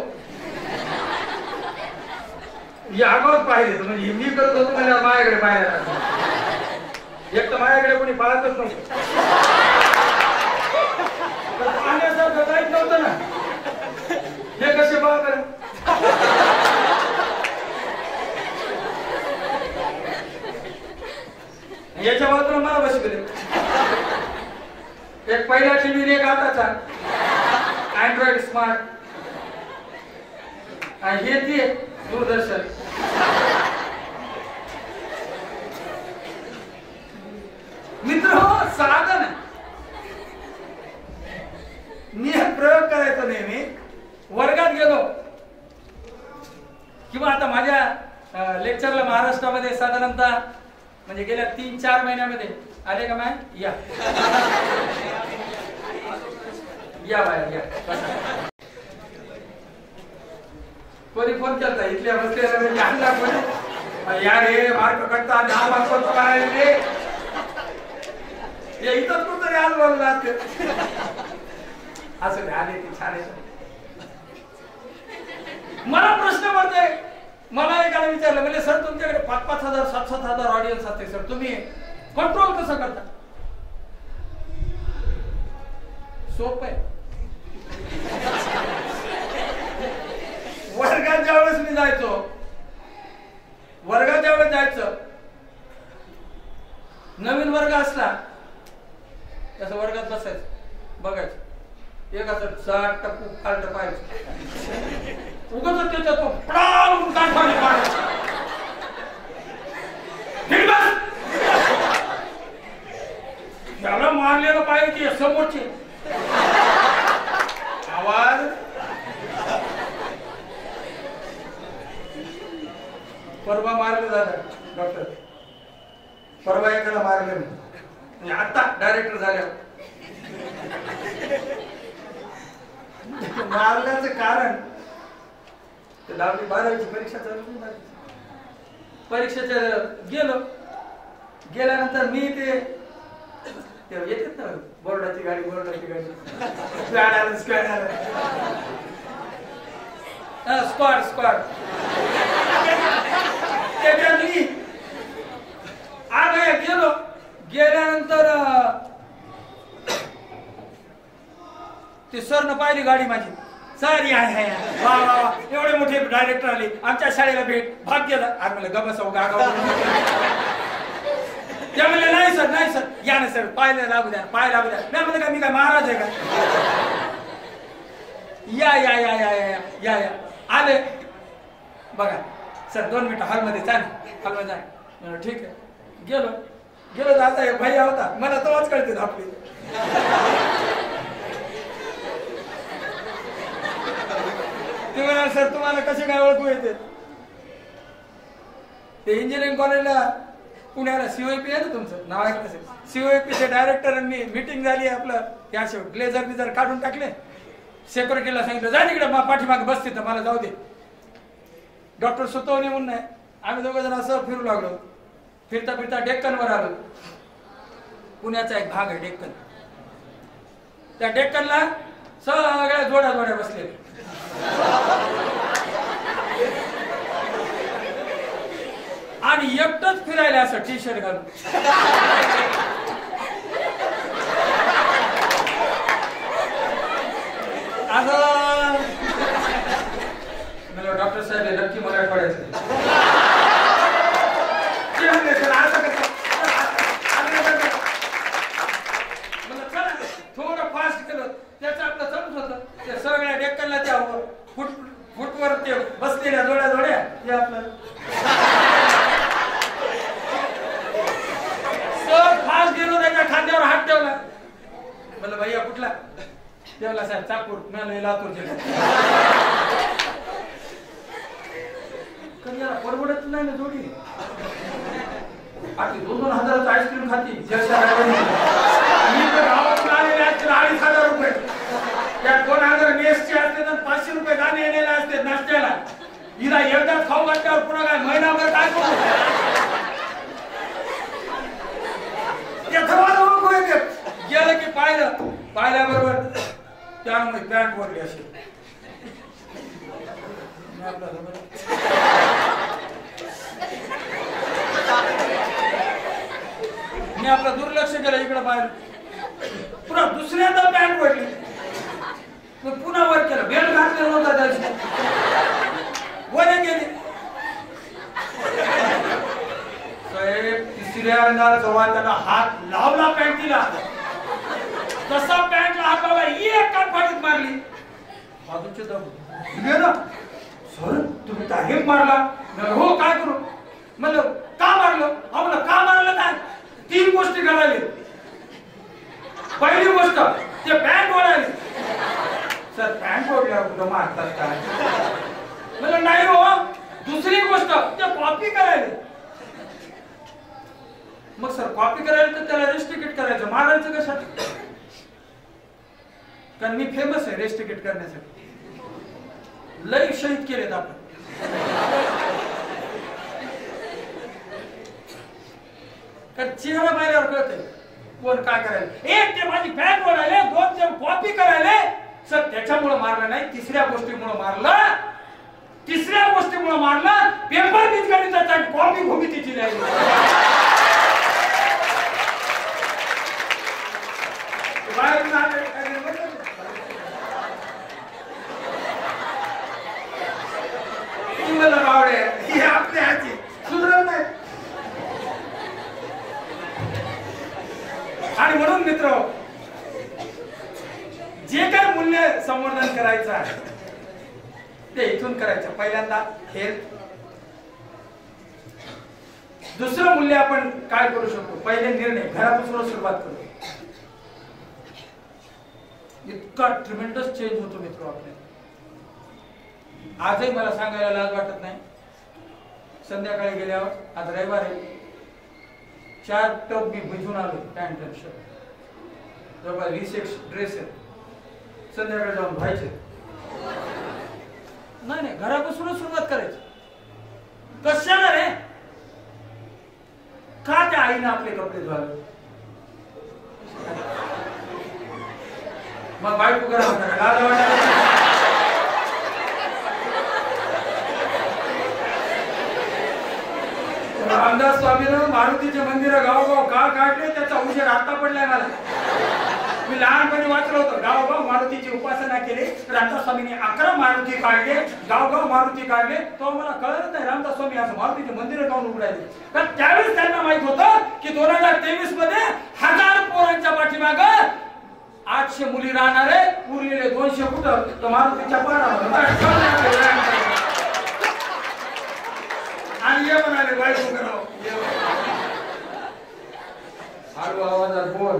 आगावर पाहिले तर म्हणजे मी करत होतो म्हणजे माझ्याकडे पाहायला. एक तर माझ्याकडे कोणी पाहतच नव्हतं, पाहण्यासारखं काहीच नव्हतं ना. हे कसे पाहत याच्या बाजूला मला बसले. एक पहिला टीव्ही, एक आताचा अँड्रॉइड स्मार्ट, आणि हे ते दूरदर्शन. मित्र हो, साधन मी प्रयोग करायचो नेहमी. वर्गात गेलो किंवा आता माझ्या लेक्चरला महाराष्ट्रामध्ये साधारणतः म्हणजे गेल्या तीन चार महिन्यामध्ये आले का माय, या या बाहेर या. कोणी फोन केलता इथल्या बसलेला म्हणजे आणला कोणी यार हे मार्क कटता दहा मार्क काय रे हे इथंच कुठतरी आज बोलला असं आले ते छान आहे. मला प्रश्न पडते, मला एकाला विचारलं म्हणजे सर तुमच्याकडे पाच पाच हजार सात सात हजार ऑडियन्स असते सर, तुम्ही कंट्रोल कसं करता? सोप आहे. वर्गात ज्या वेळेस मी जायचो, वर्गात ज्या वेळेस जायचं, नवीन वर्ग असला तसं वर्गात बसायचं, बघायचं एकाचं चाट टप्पू फालट पाहायचं, उगाच त्याच्यात तो पडाल गाठवाने पाडायचं. त्याला मारलेलं पाहिजे समोरचे आवाज. परवा मारलं झालं डॉक्टर, परवा एकाला मारलं मी आता डायरेक्टर झाल्यावर. मारल्याचं कारण दहावी बारावीची परीक्षा चालू झाली. परीक्षेच्या गेलो, गेल्यानंतर मी ते येतात ना बोर्डाची गाडी, बोर्डाची गाडी स्क्वॅड आलं स्क्वॅड आलं स्क्वॉड स्क्वॉड त्याच्यात मी आगे गेलो. गेल्यानंतर ते सरनं पाहिली गाडी माझी, सर या वा वा वा एवढे मोठे डायरेक्टर आले आमच्या शाळेला भेट, भाग गेला. अरे मला गबसाव गागाव त्या म्हणले नाही सर नाही सर या ना सर, पायला लागू द्या पाय लागू द्या. नाही म्हणलं का मी काय महाराज आहे का? या या या या या या या आले. बघा सर दोन मिनिटं हॉलमध्ये चाल, हॉलमध्ये जाय. ठीक आहे गेलो गेलो जाता एक भैया होता, मला तोच कळते आपली. ते म्हणाल सर तुम्हाला कसे काय ओळखू येते? ते इंजिनिअरिंग कॉलेजला पुण्याला सीओपी आहे ना तुमचं नाव ऐकलं असेल, सीओपीचे डायरेक्टर मी मीटिंग झाली आपलं, या शेव ग्लेझर बिझर काढून टाकले. सेक्युरिटीला सांगितलं जा तिकडे पाठीमागे बसते तर मला जाऊ दे. डॉक्टर सुतवणे म्हणून नाही, आम्ही दोघं जण असं फिरू लागलो. फिरता फिरता डेक्कनवर आलो. पुण्याचा एक भाग आहे डेक्कन. त्या डेक्कनला सगळ्या जोड्या जोड्या बसलेल्या. आणि एकटंच फिरायला असं टी शर्ट घालून. असं मला डॉक्टर साहेब नक्की मराठवाड्याचे थोडं फास्ट केलं त्याचं आपलं चालूच होतं. त्या सगळ्या डेक्कनला त्या फुट फुटवर ते बसलेल्या जोड्या जोड्या हे आपलं सर फास्ट गेलो. त्याच्या खांद्यावर हात ठेवला. म्हणलं भैया कुठला? ठेवला साहेब चाकूर. मी लातूर जिल्ह्यात. कन्याला परवडत नाही ना जोडी. आधी दोन दोन हजाराचं आईस्क्रीम खाती गावातून आलेले असतील अडीच हजार रुपये. त्या दोन हजार नेसचे असते तर पाचशे रुपये गाणे येलेले असते नाश्त्याला. हिला एकदाच खाऊ घातल्यावर पुन्हा काय महिनाभर काय करू? गेलं की पाहिलं पाहिल्याबरोबर त्यामुळे पॅन्ट वरली असेल. मी आपलं दुर्लक्ष केलं इकडं बाहेर. पुन्हा दुसऱ्यांदा पॅन्ट वरली. पुन्हा वर केलं. बेल्ट घातलेला नव्हता त्याची. वर गेली. साहेब तिसऱ्यांदा जेव्हा त्याला हात लावला पॅन्टीला तसा पॅन्टला हात लावला एक कानफाटीत मारली. बाजूचे दाबू सर तुम्ही तारीफ मारला. हो काय करू? म्हणलं का मारलं? म्हणलं का मारलं नाही? तीन गोष्टी घडाले. पहिली गोष्ट ते पॅन्ट ओढाले. सर पॅन्ट ओढल्यावर कुठं मारतात काय? म्हणलं नाही हो. दुसरी गोष्ट ते कॉपी करायले. मग सर कॉपी करायला तर त्याला रेस्ट्रिकेट करायचं, मारायचं कशात? कारण मी फेमस आहे रेस्ट्रिकेट करण्यासाठी. लई शहीद केलेत आपण. का चेहरा पाहिल्यावर कळतंय कोण काय करायला. एक ते माझी पॅन्ट ओढायले, दोन ते कॉपी करायले. सर त्याच्यामुळे मारलं नाही, तिसऱ्या गोष्टीमुळे मारलं. तिसऱ्या गोष्टीमुळे मारलं, पेपर बीजगणिताचा कॉपी भूमितीची लिहायची. बाहेर बावडे हे आपल्या हाती सुधरत नाही. आणि म्हणून मित्र, जे काय मूल्य संवर्धन करायचं आहे ते इथून करायचं. पहिल्यांदा हेल्थ. दुसरं मूल्य आपण काय करू शकतो, पहिले निर्णय घरापासून सुरुवात करू. इतका ट्रिमेंडस चेंज होतो मित्र आपल्याला. आजही मला सांगायला लाज वाटत नाही, संध्याकाळी गेल्यावर, आज रविवार आहे, चार टप मी भिजून आलो पॅन्ट आणि शर्ट, जवळ वीस एक ड्रेस आहे, संध्याकाळी जाऊन धुवायचे. नाही नाही, घरापासूनच सुरुवात करायची. कशाला रे? का त्या आईने आपले कपडे धुवावे? मग बायको करा लाज वाटायला. रामदास स्वामीनं मारुतीचे मंदिर गावोगाव का काढले त्याचा उशीर आता पडलाय मला. मी लहानपणी वाचलं होतं, गावोगाव मारुतीची उपासना केली, रामदास स्वामीने अकरा मारुती काढले, गावगाव मारुती काढले. तो मला कळलं नाही रामदास स्वामी असं मारुतीचे मंदिर जाऊन उघडायचे. तर त्यावेळेस त्यांना माहित होतं की दोन हजार तेवीस मध्ये हजार पोरांच्या पाठीमाग आठशे मुली राहणार आहे, उरलेले दोनशे कुठं तर मारुतीच्या पारावर. आणि ये म्हणाले बायको करावं, हळू आवाजात बोल.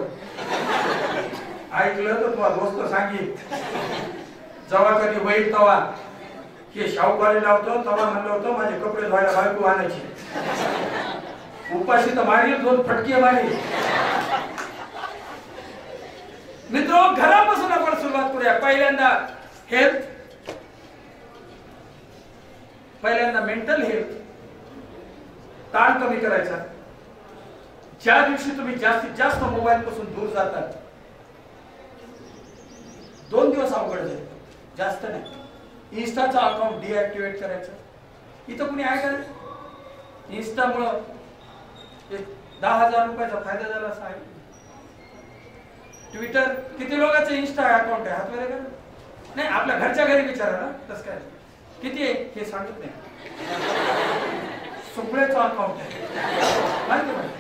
ऐकलं तर तुला दोस्त सांगित, जेव्हा कधी होईल तवा हे शाहूकारी लावतो तवा म्हणलं होतं माझे कपडे धुवायला बायको आणायची. उपाशी तर मारील, दोन फटके मारील. मित्र, घरापासून आपण सुरुवात करूया. पहिल्यांदा हेल्थ, पहिल्यांदा मेंटल हेल्थ, ताण कमी करायचा. ज्या दिवशी तुम्ही जास्तीत जास्त मोबाईल पासून दूर जातात, दोन दिवस अवघड जाईल, जास्त नाही. इन्स्टाचा अकाउंट डिऍक्टिव्हेट करायचं. इथं कुणी आहे का? इन्स्टामुळं दहा हजार रुपयाचा फायदा झाला असं आहे. ट्विटर, किती लोकांचं इन्स्टा अकाउंट आहे? हात वर करा. नाही, आपल्या घरच्या घरी विचारा ना, तसं काय किती आहे हे सांगत नाही. सुपड्याचं अकाउंट आहे, माहिती माहिती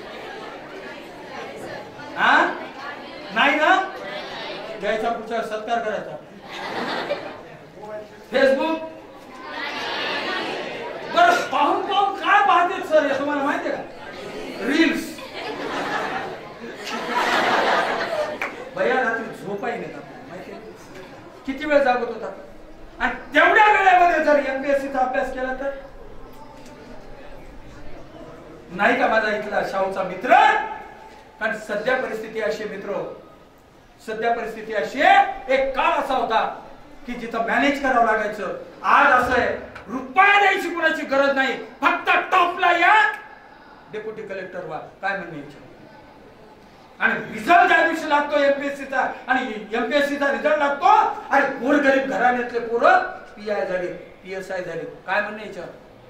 हा नाही ना? घ्यायचा, पुढचा सत्कार करायचा. फेसबुक, बरं पाहून पाहून काय पाहते सर हे तुम्हाला माहिती आहे का? रील्स. भैया रात्री झोपाही नाही माहिती, किती वेळ जागत होता. आणि तेवढ्या वेळेमध्ये जर एमपीएससीचा अभ्यास केला तर नाही का माझा इथला शाहूचा मित्र? कारण सध्या परिस्थिती अशी मित्र, सध्या परिस्थिती अशी आहे, एक काळ असा होता की जिथं मॅनेज करावं लागायचं. आज असं आहे, रुपया द्यायची कुणाची गरज नाही, फक्त टॉपला या, डेप्युटी कलेक्टर वा, काय म्हणायचं. आणि रिझल्ट ज्या दिवशी लागतो एमपीएससीचा, आणि एमपीएससीचा रिझल्ट लागतो, अरे गोरगरीब घराण्यातले पोरं पी आय झाले, पी एस आय झाले, काय म्हणायचं.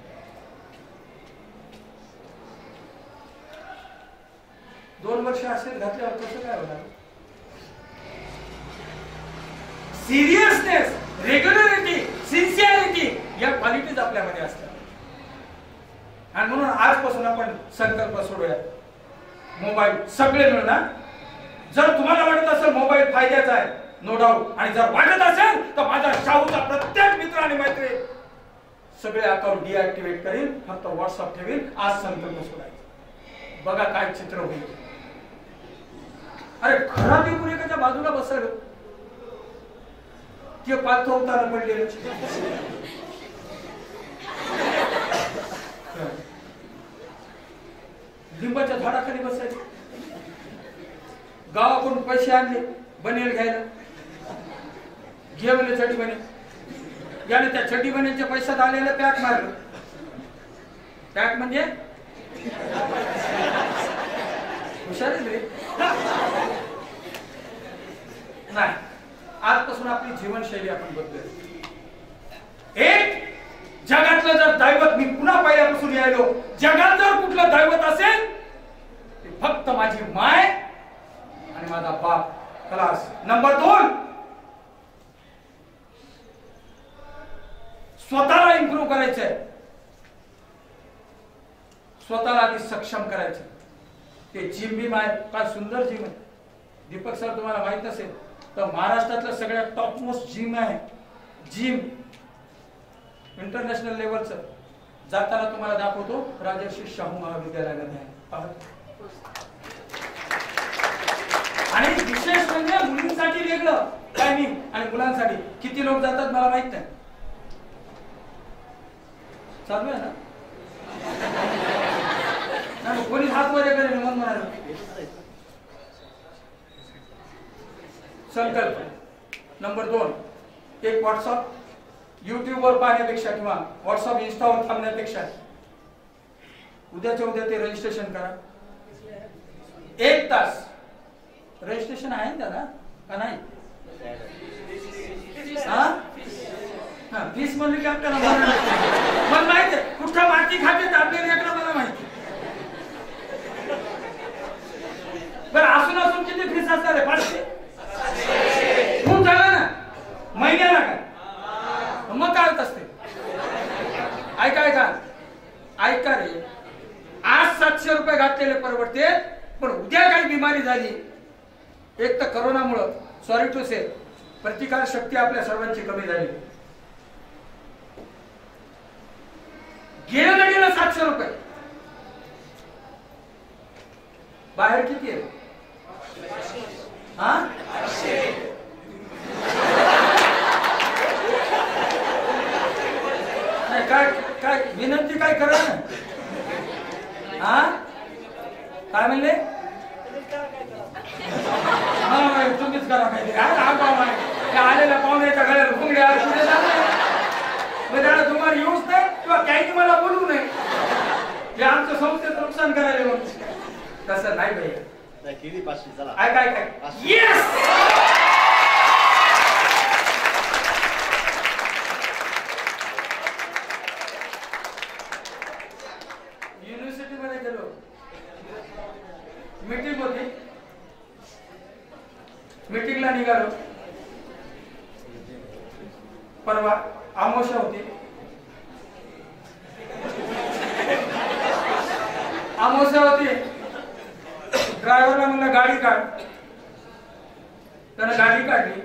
दोन वर्ष असेल घातल्यावर कसं काय होणार? सिरियसनेस, रेग्युलरिटी, सिन्सिअरिटी या क्वालिटीज आपल्यामध्ये असतात. आणि म्हणून आजपासून आपण संकल्प सोडूया, मोबाईल सगळे मिळणार. जर तुम्हाला वाटत असेल मोबाईल फायद्याचा आहे, नो डाऊट, आणि जर वाटत असेल तर माझा शाहूचा प्रत्येक मित्र आणि मैत्री सगळे अकाउंट डिऍक्टिव्हेट करील, फक्त व्हॉट्सअप ठेवील. आज संकल्प सोडायचा, बघा काय चित्र होईल. अरे घरात येऊन एकाच्या बाजूला बसलं ते पात्र उतारा पडलेलं, लिंबाच्या झाडाखाली बसायचं. गावाकडून पैसे आणले बनेल घ्यायला, घे म्हणे चड्डी बनेल. याने त्या चड्डी बनेलच्या पैशात आलेलं पॅक मारलं. पॅक म्हणजे जीवनशैली आपण बदलूया. एक जगातलं जर दैवत, मी पुन्हा पहिल्यापासून यायलो, जगात जर कुठलं दैवत असेल ते फक्त माझी माय आणि माझा बाप. क्लास नंबर दोन, स्वतःला इम्प्रूव्ह करायचंय, स्वतःला आधी सक्षम करायचं. ते जिम बिम आहे, काय सुंदर जिम आहे. दीपक सर तुम्हाला माहित नसेल तर महाराष्ट्रातलं सगळ्यात टॉप मोस्ट जिम आहे. जिम इंटरनॅशनल लेवलचं. जाताना तुम्हाला दाखवतो, राजर्षी शाहू महाविद्यालयात आहे. आणि विशेष म्हणजे मुलींसाठी वेगळं टायमिंग आणि मुलांसाठी. किती लोक जातात मला माहित नाही. चालू आहे ना? कोणी हात वर करेल मग म्हणाल. संकल्प नंबर दोन, एक व्हॉट्सअप युट्यूब वर पाहण्यापेक्षा किंवा व्हॉट्सअप इंस्टावर थांबण्यापेक्षा उद्याच्या उद्या ते रजिस्ट्रेशन करा. एक तास रजिस्ट्रेशन आहे ना दादा का नाही? हा फीस म्हणली की आपल्याला मला माहिती आहे कुठं माती खाते आपल्याला एकदा मला माहिती. बरं असून असून किती फीस असणार आहे? पाचशे खूप झाला ना महिन्याला काय? मग काय होत असते? ऐका ऐका ऐका रे, आज सातशे रुपये घातलेले परवडते, पण उद्या काही बिमारी झाली, एक तर करोनामुळं सॉरी टू से प्रतिकार शक्ती आपल्या सर्वांची कमी झाली. गेलं गेलं सातशे रुपये. बाहेर किती आहे? हा काय काय विनंती काय करा ना. हा काय म्हणले? तुम्हीच करा काहीतरी. आलेल्या पाहुण्याच्या घराला घुंगड्या तुम्हाला येऊच नाही किंवा काही मला बोलू नये, हे आमच्या संस्थेत नुकसान करायला म्हणून. तसं नाही पाहिजे. काय काय काय येस युनिव्हर्सिटी मध्ये गेलो, मीटिंग होती, मीटिंगला निघालो. परवा अमावस्या होती. अमावस्या होती. ड्रायव्हरला म्हणलं गाडी काढ. त्यानं गाडी काढली.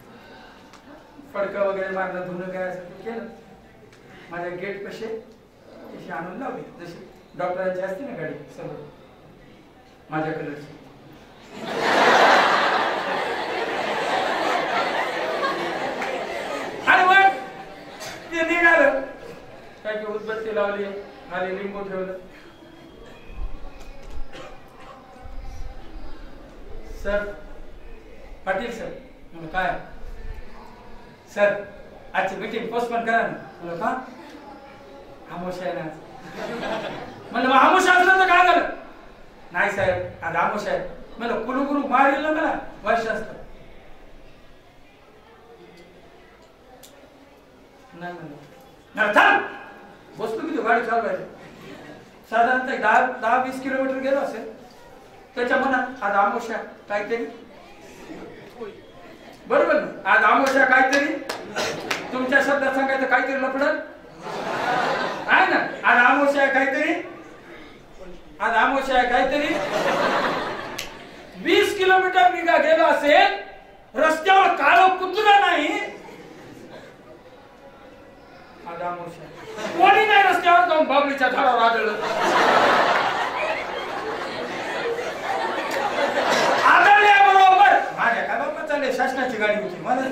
फडकं वगैरे मारलं, धुणं काय असं केलं. माझ्या गेट कसे तशी आणून लावली, जशी डॉक्टरांची असते ना गाडी समोर माझ्या कलरची. आणि मग ते निघालं. काय की उदबत्ती लावली, खाली लिंबू ठेवलं. सर पाटील सर म्हणलं काय? सर आजची मीटिंग पोस्टपोन करा ना. म्हणलं का? आमोशा आहे ना. म्हणलं मग आमोशा असलं तर काय झालं? नाही साहेब आज आमोशा आहे. म्हणलं कुलू कुलू मार गेलं मला वर्ष असतं. नाही म्हणलं थांब. बसतो किती गाडी चालवायची. साधारणतः दहा दहा वीस किलोमीटर गेलो असेल. त्याच्या मनात आज आमोशा काहीतरी बरोबर ना. आज आमोशा काहीतरी तुमच्या शब्दात सांगायचं काहीतरी लफडं आहे ना. आज आमोशा काहीतरी आज आमोशा काहीतरी वीस किलोमीटर निघा गेलो असेल. रस्त्यावर काळं कुत्रा नाही. आज आमोशा कोणी नाही रस्त्यावर जाऊन बाबळीच्या झाडावर आदळलं. बरोबर माझ्या काय बाबा चालले शासनाची गाडी होती मला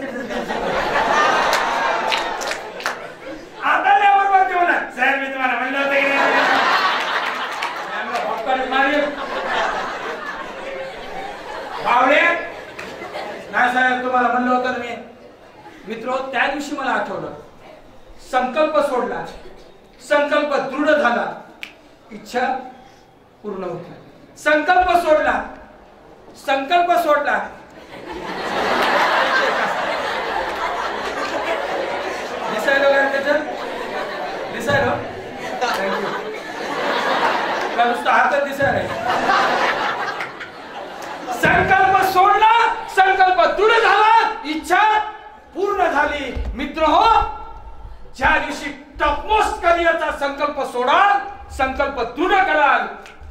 आता बरोबर ते म्हणा. साहेब मी तुम्हाला म्हणलं होतं बावळे नाही साहेब तुम्हाला म्हणलं होतं मी. मित्र त्या दिवशी मला आठवलं. संकल्प सोडला, संकल्प दृढ झाला, इच्छा पूर्ण होती. संकल्प सोडला, संकल्प सोडला नुसतं हातात दिसायला. संकल्प सोडला, संकल्प दृढ झाला, इच्छा पूर्ण झाली. मित्र हो, ज्या दिवशी टॉपमोस्ट करिअरचा संकल्प सोडाल, संकल्प दृढ कराल,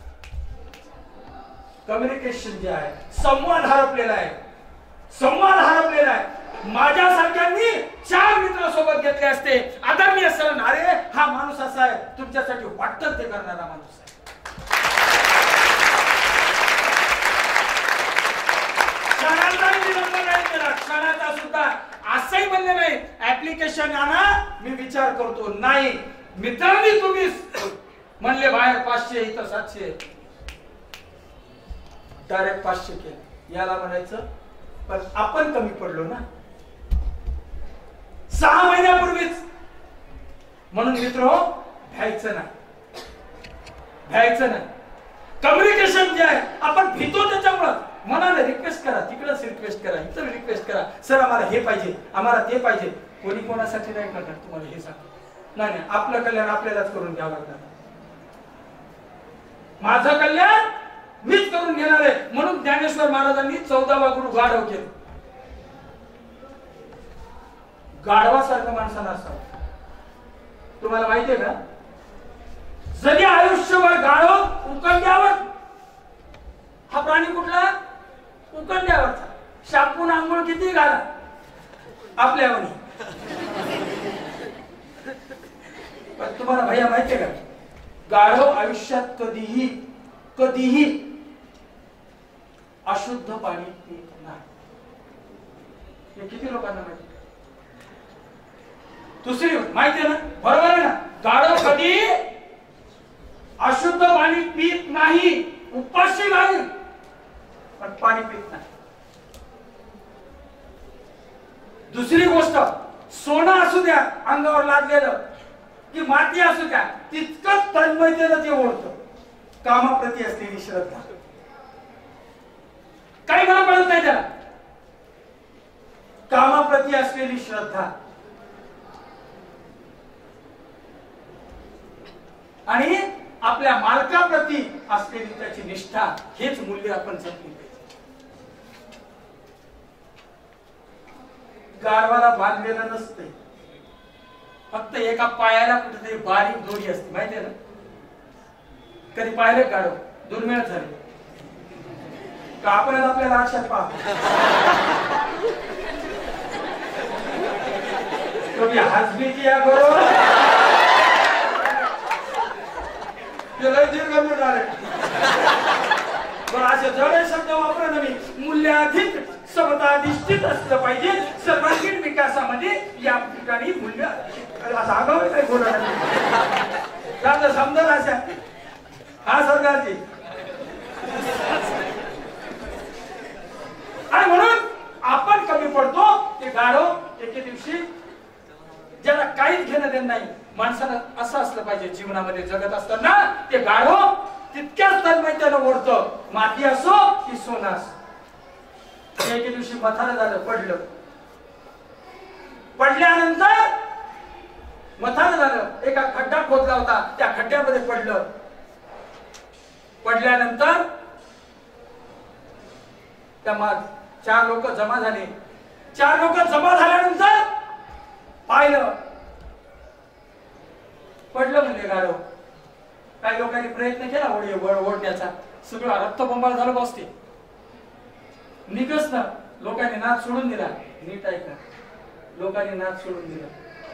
कम्युनिकेशन जे आहे, संवाद हरपलेला आहे, संवाद हरपलेला आहे. माझ्यासारख्यांनी चार मित्र सोबत घेतले असते, आदरणीय सर, अरे हा माणूस असा आहे, तुमच्यासाठी वाटतं ते करणारा माणूस आहे. क्षणाचा सुद्धा असंही म्हणले नाही ऍप्लिकेशन आणा मी विचार करतो, नाही. मित्रांनी तुम्ही म्हणले बाहेर पाचशे इथं सातशे, डायरेक्ट पाचशे केलं, याला म्हणायचं. पण आपण कमी पडलो ना सहा महिन्यापूर्वीच. म्हणून मित्र हो, भ्यायचं नाही, भ्यायचं नाही. कम्युनिकेशन जे आहे आपण भीतो त्याच्यामुळं. मनाला रिक्वेस्ट करा, तिकडच रिक्वेस्ट करा, इथं रिक्वेस्ट करा, सर आम्हाला हे पाहिजे, आम्हाला ते पाहिजे. कोणी कोणासाठी नाही करणार, तुम्हाला हे सांग. नाही नाही, आपलं कल्याण आपल्यालाच करून घ्यावं लागणार. माझं कल्याण मीच करून घेणार आहे. म्हणून ज्ञानेश्वर महाराजांनी चौदावा गुरु गाढव केलं. गाढवासारखं माणसाला असावं. तुम्हाला माहितीये का, जरी आयुष्यभर गाढव उकंड्यावर, हा प्राणी कुठला, उकंड्यावरचा. शापून आंघोळ किती घाला आपल्यावनी. पण तुम्हाला भैया माहितीये का, गाढव आयुष्यात कधीही कधीही अशुद्ध पाणी पित नाही. हे किती लोकांना माहिती. दुसरी माहिती आहे ना, बरोबर आहे ना. गाढव कधी अशुद्ध पाणी पित नाही, उपाशी नाही, पण पाणी पित नाही. दुसरी गोष्ट, सोनं असू द्या अंगावर लागलेलं की माती असू द्या, तितकंच तन्मयतेनं ते ओढतं. कामाप्रती असलेली श्रद्धा, काही मला कळत नाही त्याला. कामाप्रती असलेली श्रद्धा आणि आपल्या मालकाप्रती असलेली त्याची निष्ठा, हेच मूल्य आपण जपली पाहिजे. गाढवाला बांधलेलं नसते, फक्त एका पायाला कुठेतरी बारीक दोरी असते, माहितीये ना. कधी पाहिले गाढव, दुर्मिळ झाले का आपण आपल्या लक्षात पाहतो. कभी हसबी किया करो, असे जडे शब्द वापरा नव्हे. मूल्याधिक समताधिष्ठित असलं पाहिजे सर्वांगीण विकासामध्ये. या ठिकाणी मूल्य असं आगाऊ काही बोलणार नाही. समजा अशा हा सरकारची. आणि म्हणून आपण कमी पडतो. ते गाढव एके दिवशी ज्याला काहीच घेणं देणं नाही, माणसाला असं असलं पाहिजे जीवनामध्ये जगत असताना. ते गाढव तितक्याच तन्मयतेनं ओढतं, माती असो की सोनं असो. एके दिवशी म्हातारं झालं, पडलं. पडल्यानंतर म्हातारं झालं, एका खड्डा खोदला होता, त्या खड्ड्यामध्ये पडलं. पडल्यानंतर त्या चार लोक जमा झाले. चार लोक जमा झाल्यानंतर पाहिलं, पडलं म्हणजे गाढव. काही लोकांनी प्रयत्न केला ओढे ओढण्याचा, सगळं रक्तबंबाळ झालं बसते, निघच ना. लोकांनी नाद सोडून दिला. नीट ऐका, लोकांनी नाद सोडून दिला.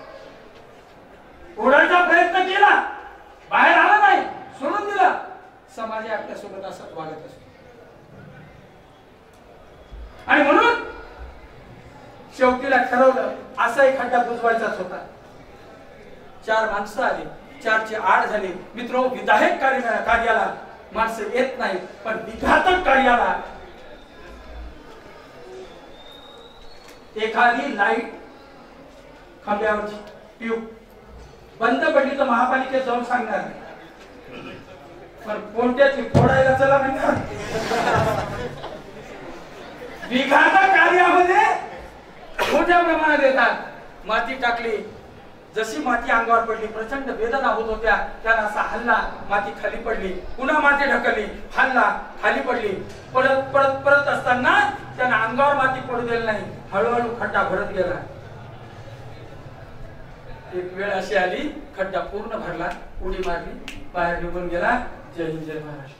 ओढायचा प्रयत्न केला, बाहेर आला नाही, सोडून दिला. समाज आपल्या सोबत असत वागत असतो. आणि म्हणून शेवटीला ठरवलं असा एक खड्डा बुजवायचाच होता. चार माणसं आली, चारची आठ झाली. मित्र, विधायक कार्याला माणसं येत नाही, पण विघातक कार्याला एखादी लाईट खांब्यावरची ट्यूब बंद पडली तर महापालिकेत जाऊन सांगणार, पण कोणत्याची फोडायला चला म्हणणार. विघातक कार्यामध्ये मोठ्या प्रमाणात येतात. माती टाकली, जशी माती अंगावर पडली प्रचंड वेदना होत होत्या. त्याला असा हल्ला, माती खाली पडली, पुन्हा माती ढकलली, हल्ला, खाली पडली. परत परत परत असताना त्याने अंगावर माती पडू दिली नाही. हळूहळू खड्डा भरत गेला. एक वेळ अशी आली, खड्डा पूर्ण भरला, उडी मारली, बाहेर निघून गेला. जय हिंद, जय महाराष्ट्र.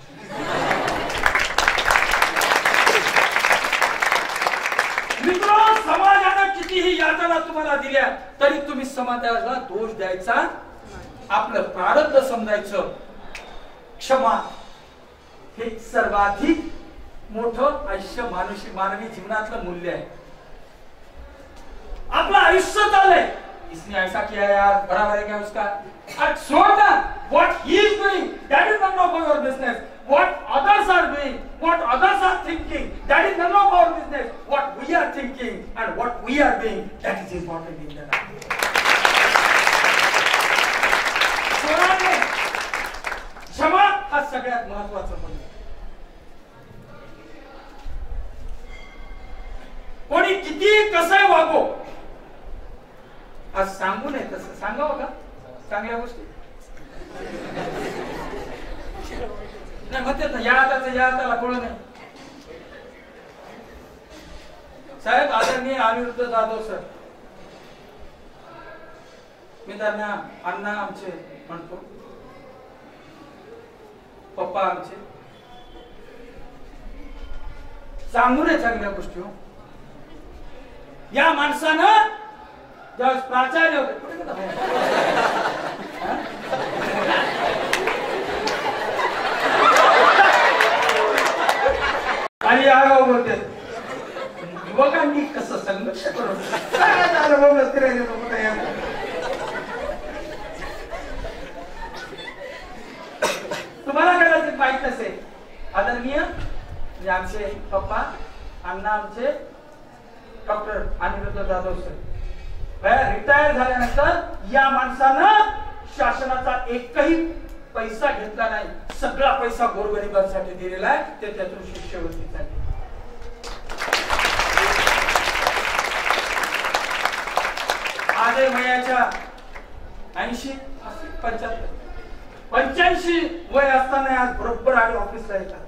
मित्र, समाजाने कितीही यातना तुम्हाला दिल्या तरी तुम्ही समाजाला दोष द्यायचा, आपलं प्रारब्ध समजायचं. क्षमा हे सर्वाधिक मोठं आयुष्य मानुषी मानवी जीवनातलं मूल्य आहे. आपलं आयुष्य चाललंय, इसने ऐसा किया यार, बराबर है क्या उसका? और छोड़ ना, what he is doing, that is none of our business. What others are doing, what others are thinking, that is none of our business. What we are thinking and what we are doing, that is important in the life. स्वराने क्षमा हा सगळ्यात महत्त्वाचा मूल्य. कोणी किती कसं वागो, आज सांगू नये तसं सांगावं का? चांगल्या गोष्टी नाही म्हणतात ना, या हाताचं या हाताला कळू नये. साहेब आदरणीय अनिरुद्ध जाधव सर, मी त्यांना अण्णा आमचे म्हणतो, पप्पा आमचे. सांगू नये चांगल्या गोष्टी. हो, या माणसानं ज्यावेळेस प्राचार्य होते, कुठे गेला आणि आगाऊ बोलते, युवकांनी कसं संघर्ष करून तुम्हाला कदाचित माहित नसेल, आदरणीय म्हणजे आमचे पप्पा अण्णा आमचे doctor Aniruddha Jadhav sir retire झाल्यानंतर या माणसानं शासनाचा एकही पैसा घेतला नाही. सगळा पैसा गोरगरिबांसाठी दिलेला आहे. ते त्यातून शिष्यवृत्तीसाठी. आज वयाच्या ऐंशी पंच्याहत्तर पंच्याऐंशी वय असताना आज बरोबर आम्ही ऑफिसला येतात.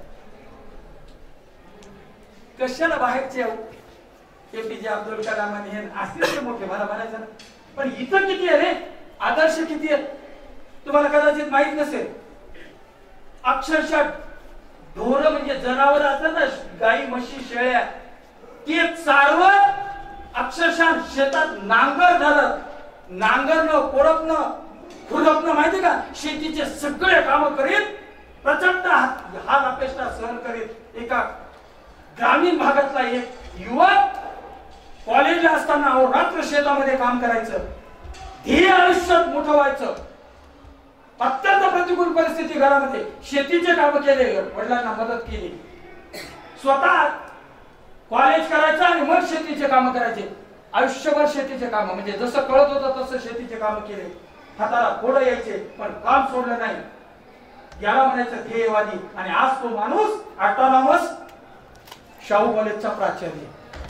कशाला बाहेरचे येऊ? एपीजे अब्दुल कलाम आणि हे असले मोठे मला म्हणायचं ना, पण इथं किती आहे रे, आदर्श किती आहेत तुम्हाला कदाचित माहित नसेल. अक्षरशः ढोर म्हणजे जनावर असतात ना, गाई म्हशी शेळ्या, ते चारवत अक्षरशः शेतात नांगर झालं, नांगरणं कोरपणं खुरपणं माहिती का, शेतीचे सगळे काम करीत प्रचंड हाल अपेष्टा सहन करीत एका ग्रामीण भागातला एक युवक कॉलेजला असताना रात्र शेतामध्ये काम करायचं, ध्येय आयुष्यात मोठं व्हायचं. अत्यंत प्रतिकूल परिस्थिती घरामध्ये शेतीचे काम केले, वडिलांना मदत केली, स्वतः कॉलेज करायचं आणि मग शेतीचे काम करायचे. आयुष्यभर शेतीचे काम म्हणजे जसं कळत होतं तसं शेतीचे काम केले. हाताला फोडं यायचे पण काम सोडलं नाही. याला म्हणायचं ध्येयवादी. आणि आज तो माणूस ऑटोनॉमस शाहू कॉलेजचा प्राचार्य.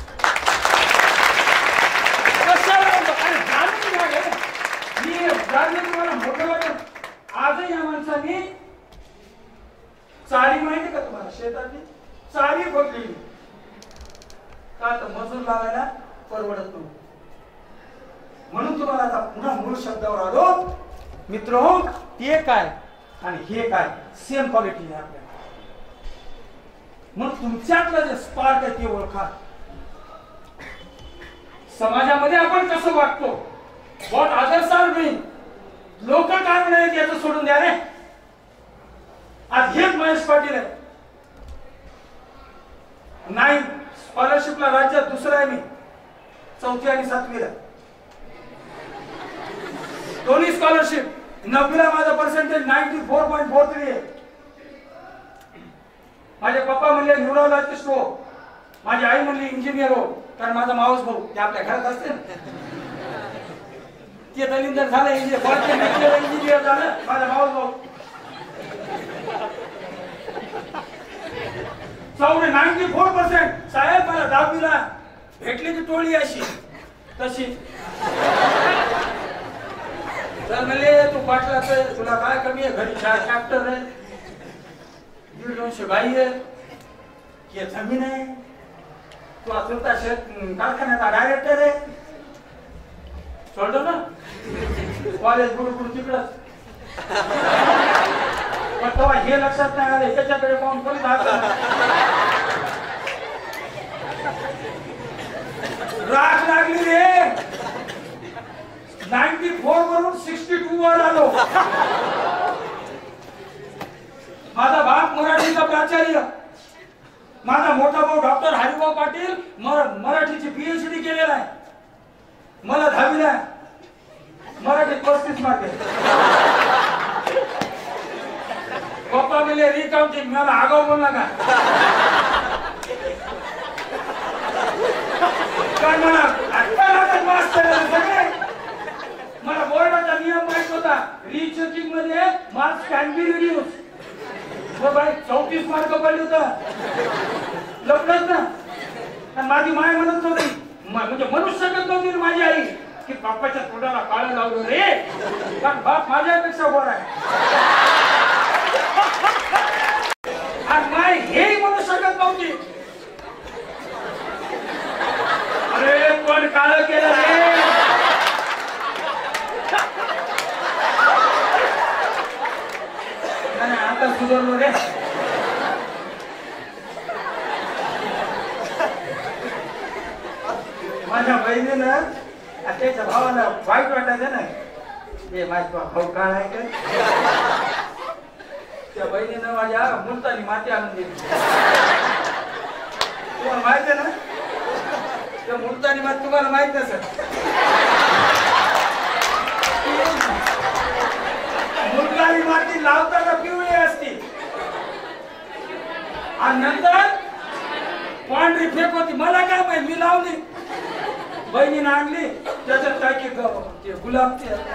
आजही या माणसाने चारी माहिती का तुम्हाला, शेतातली चारी फोडलेली का, तर मजूर लावायला परवडत नव्हतं. म्हणून तुम्हाला आता पुन्हा मूळ शब्दावर आलो. मित्र, ते काय आणि हे काय सेम क्वालिटी आहे आपल्याला. मग तुमच्यातलं जे स्पार्क आहे ते ओळखा. समाजामध्ये आपण कसं वागतो, व्हॉट अदर्स आर डुइंग, लोक काय म्हणाले याचं सोडून द्या रे. आज हेच महेश पाटील आहे, नाही स्कॉलरशिपला राज्यात दुसरा आहे, मी चौथी आणि सातवीला दोन्ही स्कॉलरशिप. नववीला माझा percentage ninety four point four three आहे. माझे पप्पा म्हणले न्यूरोलॉजिस्ट हो, माझी आई म्हणली इंजिनियर हो, कारण माझा मावस भाऊ ते आपल्या घरात असते ना, ते दलिंदर झालं इंजिनियर, इंजिनियर झालं माझा मावस भाऊ. चौडे नाईन्टी फोर पर्सेंट. साहेब मला दहावीला भेटली ती टोळी अशी तशी. तर म्हणले तू पाटलाचं तुला काय कमी आहे, घरी चार ट्रॅक्टर आहे, दीड दोनशे गाई आहे, की जमीन आहे, तू अचलता शेत कारखान्याचा डायरेक्टर आहे, सोडतो ना कॉलेज बुडबुड तिकडच. पण तेव्हा हे लक्षात नाही आले त्याच्याकडे पाहून कोणी राग लागली रे. नाईन्टी फोर वरून सिक्स्टी टू वर आलो. माझा बाप मराठीचा प्राचार्य, माझा मोठा भाऊ डॉक्टर हरिभाऊ पाटील मराठीची पीएचडी केलेला आहे. मला दहावीला मराठीत पस्तीस मार्क आहे. पप्पा म्हणजे रिकाउंटिंग, मला आगाऊ बोलला का काय म्हणा आता मास्तर सगळे. मला बोर्डाचा नियम माहित होता, रिचेकिंग मध्ये मार्क्स कॅन बी रिड्यूस. हो बाई चौतीस मार्क पडले होता लपडत ना. आणि माझी माय म्हणत नव्हती, म्हणजे म्हणूच शकत नव्हती माझी आई की बाप्पाच्या तोंडाला काळं लावलं रे, कारण बाप माझ्यापेक्षा वर आहे. आणि माय हेही म्हणू शकत नव्हती, अरे कोण काळं केलं रे. आता सुधारलो रे. माझ्या बहिणीनं त्याच्या भावाला वाईट वाटायचं ना, हे माझा भाऊ काळ आहे का. त्या बहिणीनं माझ्या मुलतानी माती आणून दिली. तुम्हाला माहित आहे ना त्या मुलतानी माती, तुम्हाला माहित नसेल. मुलतानी माती लावताना पिवळी असती आणि नंतर पांढरी फेक होती. मला काय माहिती, मी लावली, बहिणीने आणली, त्याच्यात टाकी गुलाब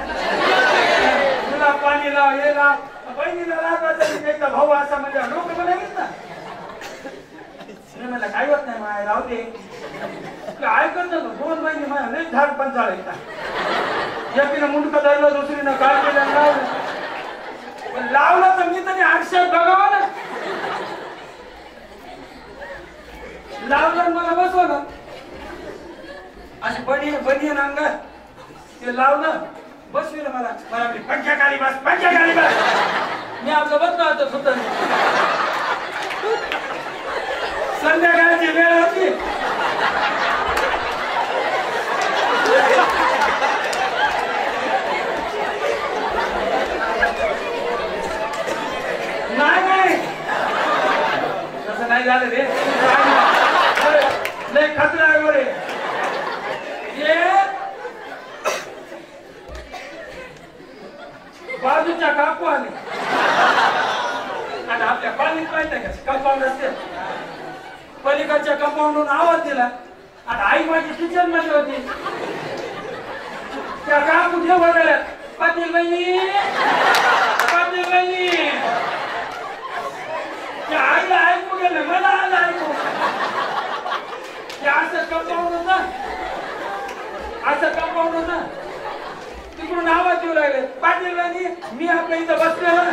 गुलाब पाणी लाव, हे लाव. बहिणीला लावायचं त्याचा भाऊ असा म्हणजे लोक म्हणालीत ना. मी म्हणलं काय होत नाही माय राहू दे. ऐकत ना दोन बहिणी माझ्या नाही झाड पण चालायचा. एकीनं मुंडकं धरलं, दुसरीनं काय केलं लावलं. लावलं तर मी तरी आठशे बघावं ना. लावलं मला बसवलं अशी बनी बनी अंगात ते लावलं, बसविलं मला. मला पंख्या खाली बस, पंख्या खाली बस. मी आपलं बसलो होतो सुद्धा. संध्याकाळची वेळ होती. नाही नाही तसं नाही झालं रे. लय खतरा आहे बरे. बाजूच्या काकू आले आणि आपल्या पालीत माहित आहे का कंपाऊंड असते, पलीकडच्या कंपाऊंडून आवाज दिला. आणि आई माझी किचन मध्ये होती. त्या काकू जे वगैरे पाटील बहिणी पाटील बहिणी. त्या आईला ऐकू गेलं, मला आलं ऐकू. ते असं कंपाऊंड होत, असं कंपाऊंड होत. तिकडून आवाज येऊ लागले, पाटील बहिणी. मी आपल्या इथं बसलेलो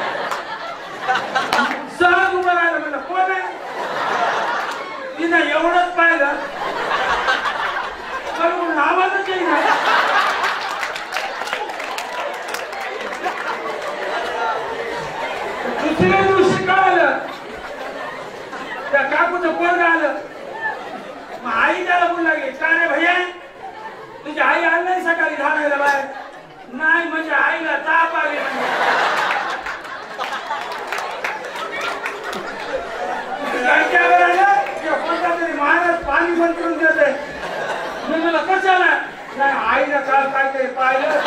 सहज उभं राहिलं. म्हणलं कोण आहे. तिनं एवढंच पाहिलं पण आवाजच येईना. दुसऱ्या दिवशी कळालं त्या काकूचं पोरग आलं. मग आई त्याला बोलू लागली, का रे भैया तुझी आई आली नाही सकाळी धाडायला बाहेर. नाही म्हणजे आईला ताप आली. कोणता तरी माणूस पाणी बंद करून देते. मी मला कशाला नाही, आईला काल काहीतरी पाहिलं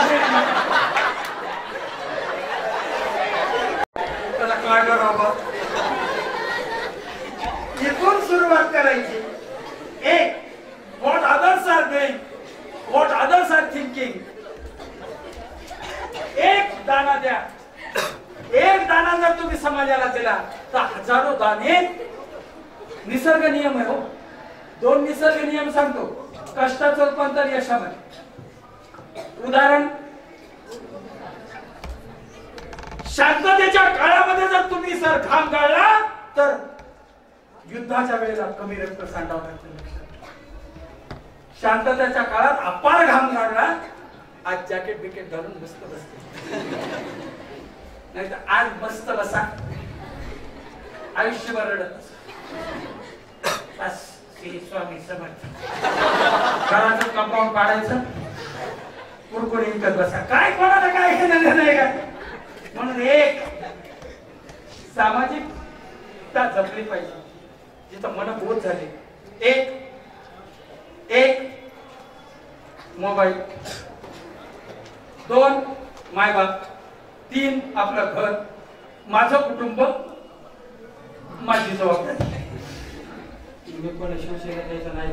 त्याला काय करावं. इथून सुरुवात करायची. एक, what others are doing, what others are thinking. एक दाना द्या. एक दाना जर तुम्ही समाजाला दिला तर हजारो दाणे. निसर्ग नियम आहे हो. दोन निसर्ग नियम सांगतो कष्टाचं रूपांतर यशामध्ये. उदाहरण, शांततेच्या काळामध्ये जर तुम्ही सर घाम गाळला तर युद्धाच्या वेळेला कमी रक्त सांडावं लागतं. शांततेच्या काळात अपार घाम गाळला, आज जॅकेट बिकेट घालून मस्त बसते, नाही तर आज मस्त बसा आयुष्यभर रडत बस. श्री स्वामी समर्थ. घराचं कंपाऊंड काढायचं, कुरकुरी विकत बसा, काय कोणाला काय हे नाही का. म्हणून एक सामाजिकता जपली पाहिजे, जिथं मन बोध झाले. एक एक मोबाईल, दोन मायबाप, तीन आपलं घर, माझं कुटुंब, माझी जबाबदारी. मी पण शिवसेना द्यायचं नाही,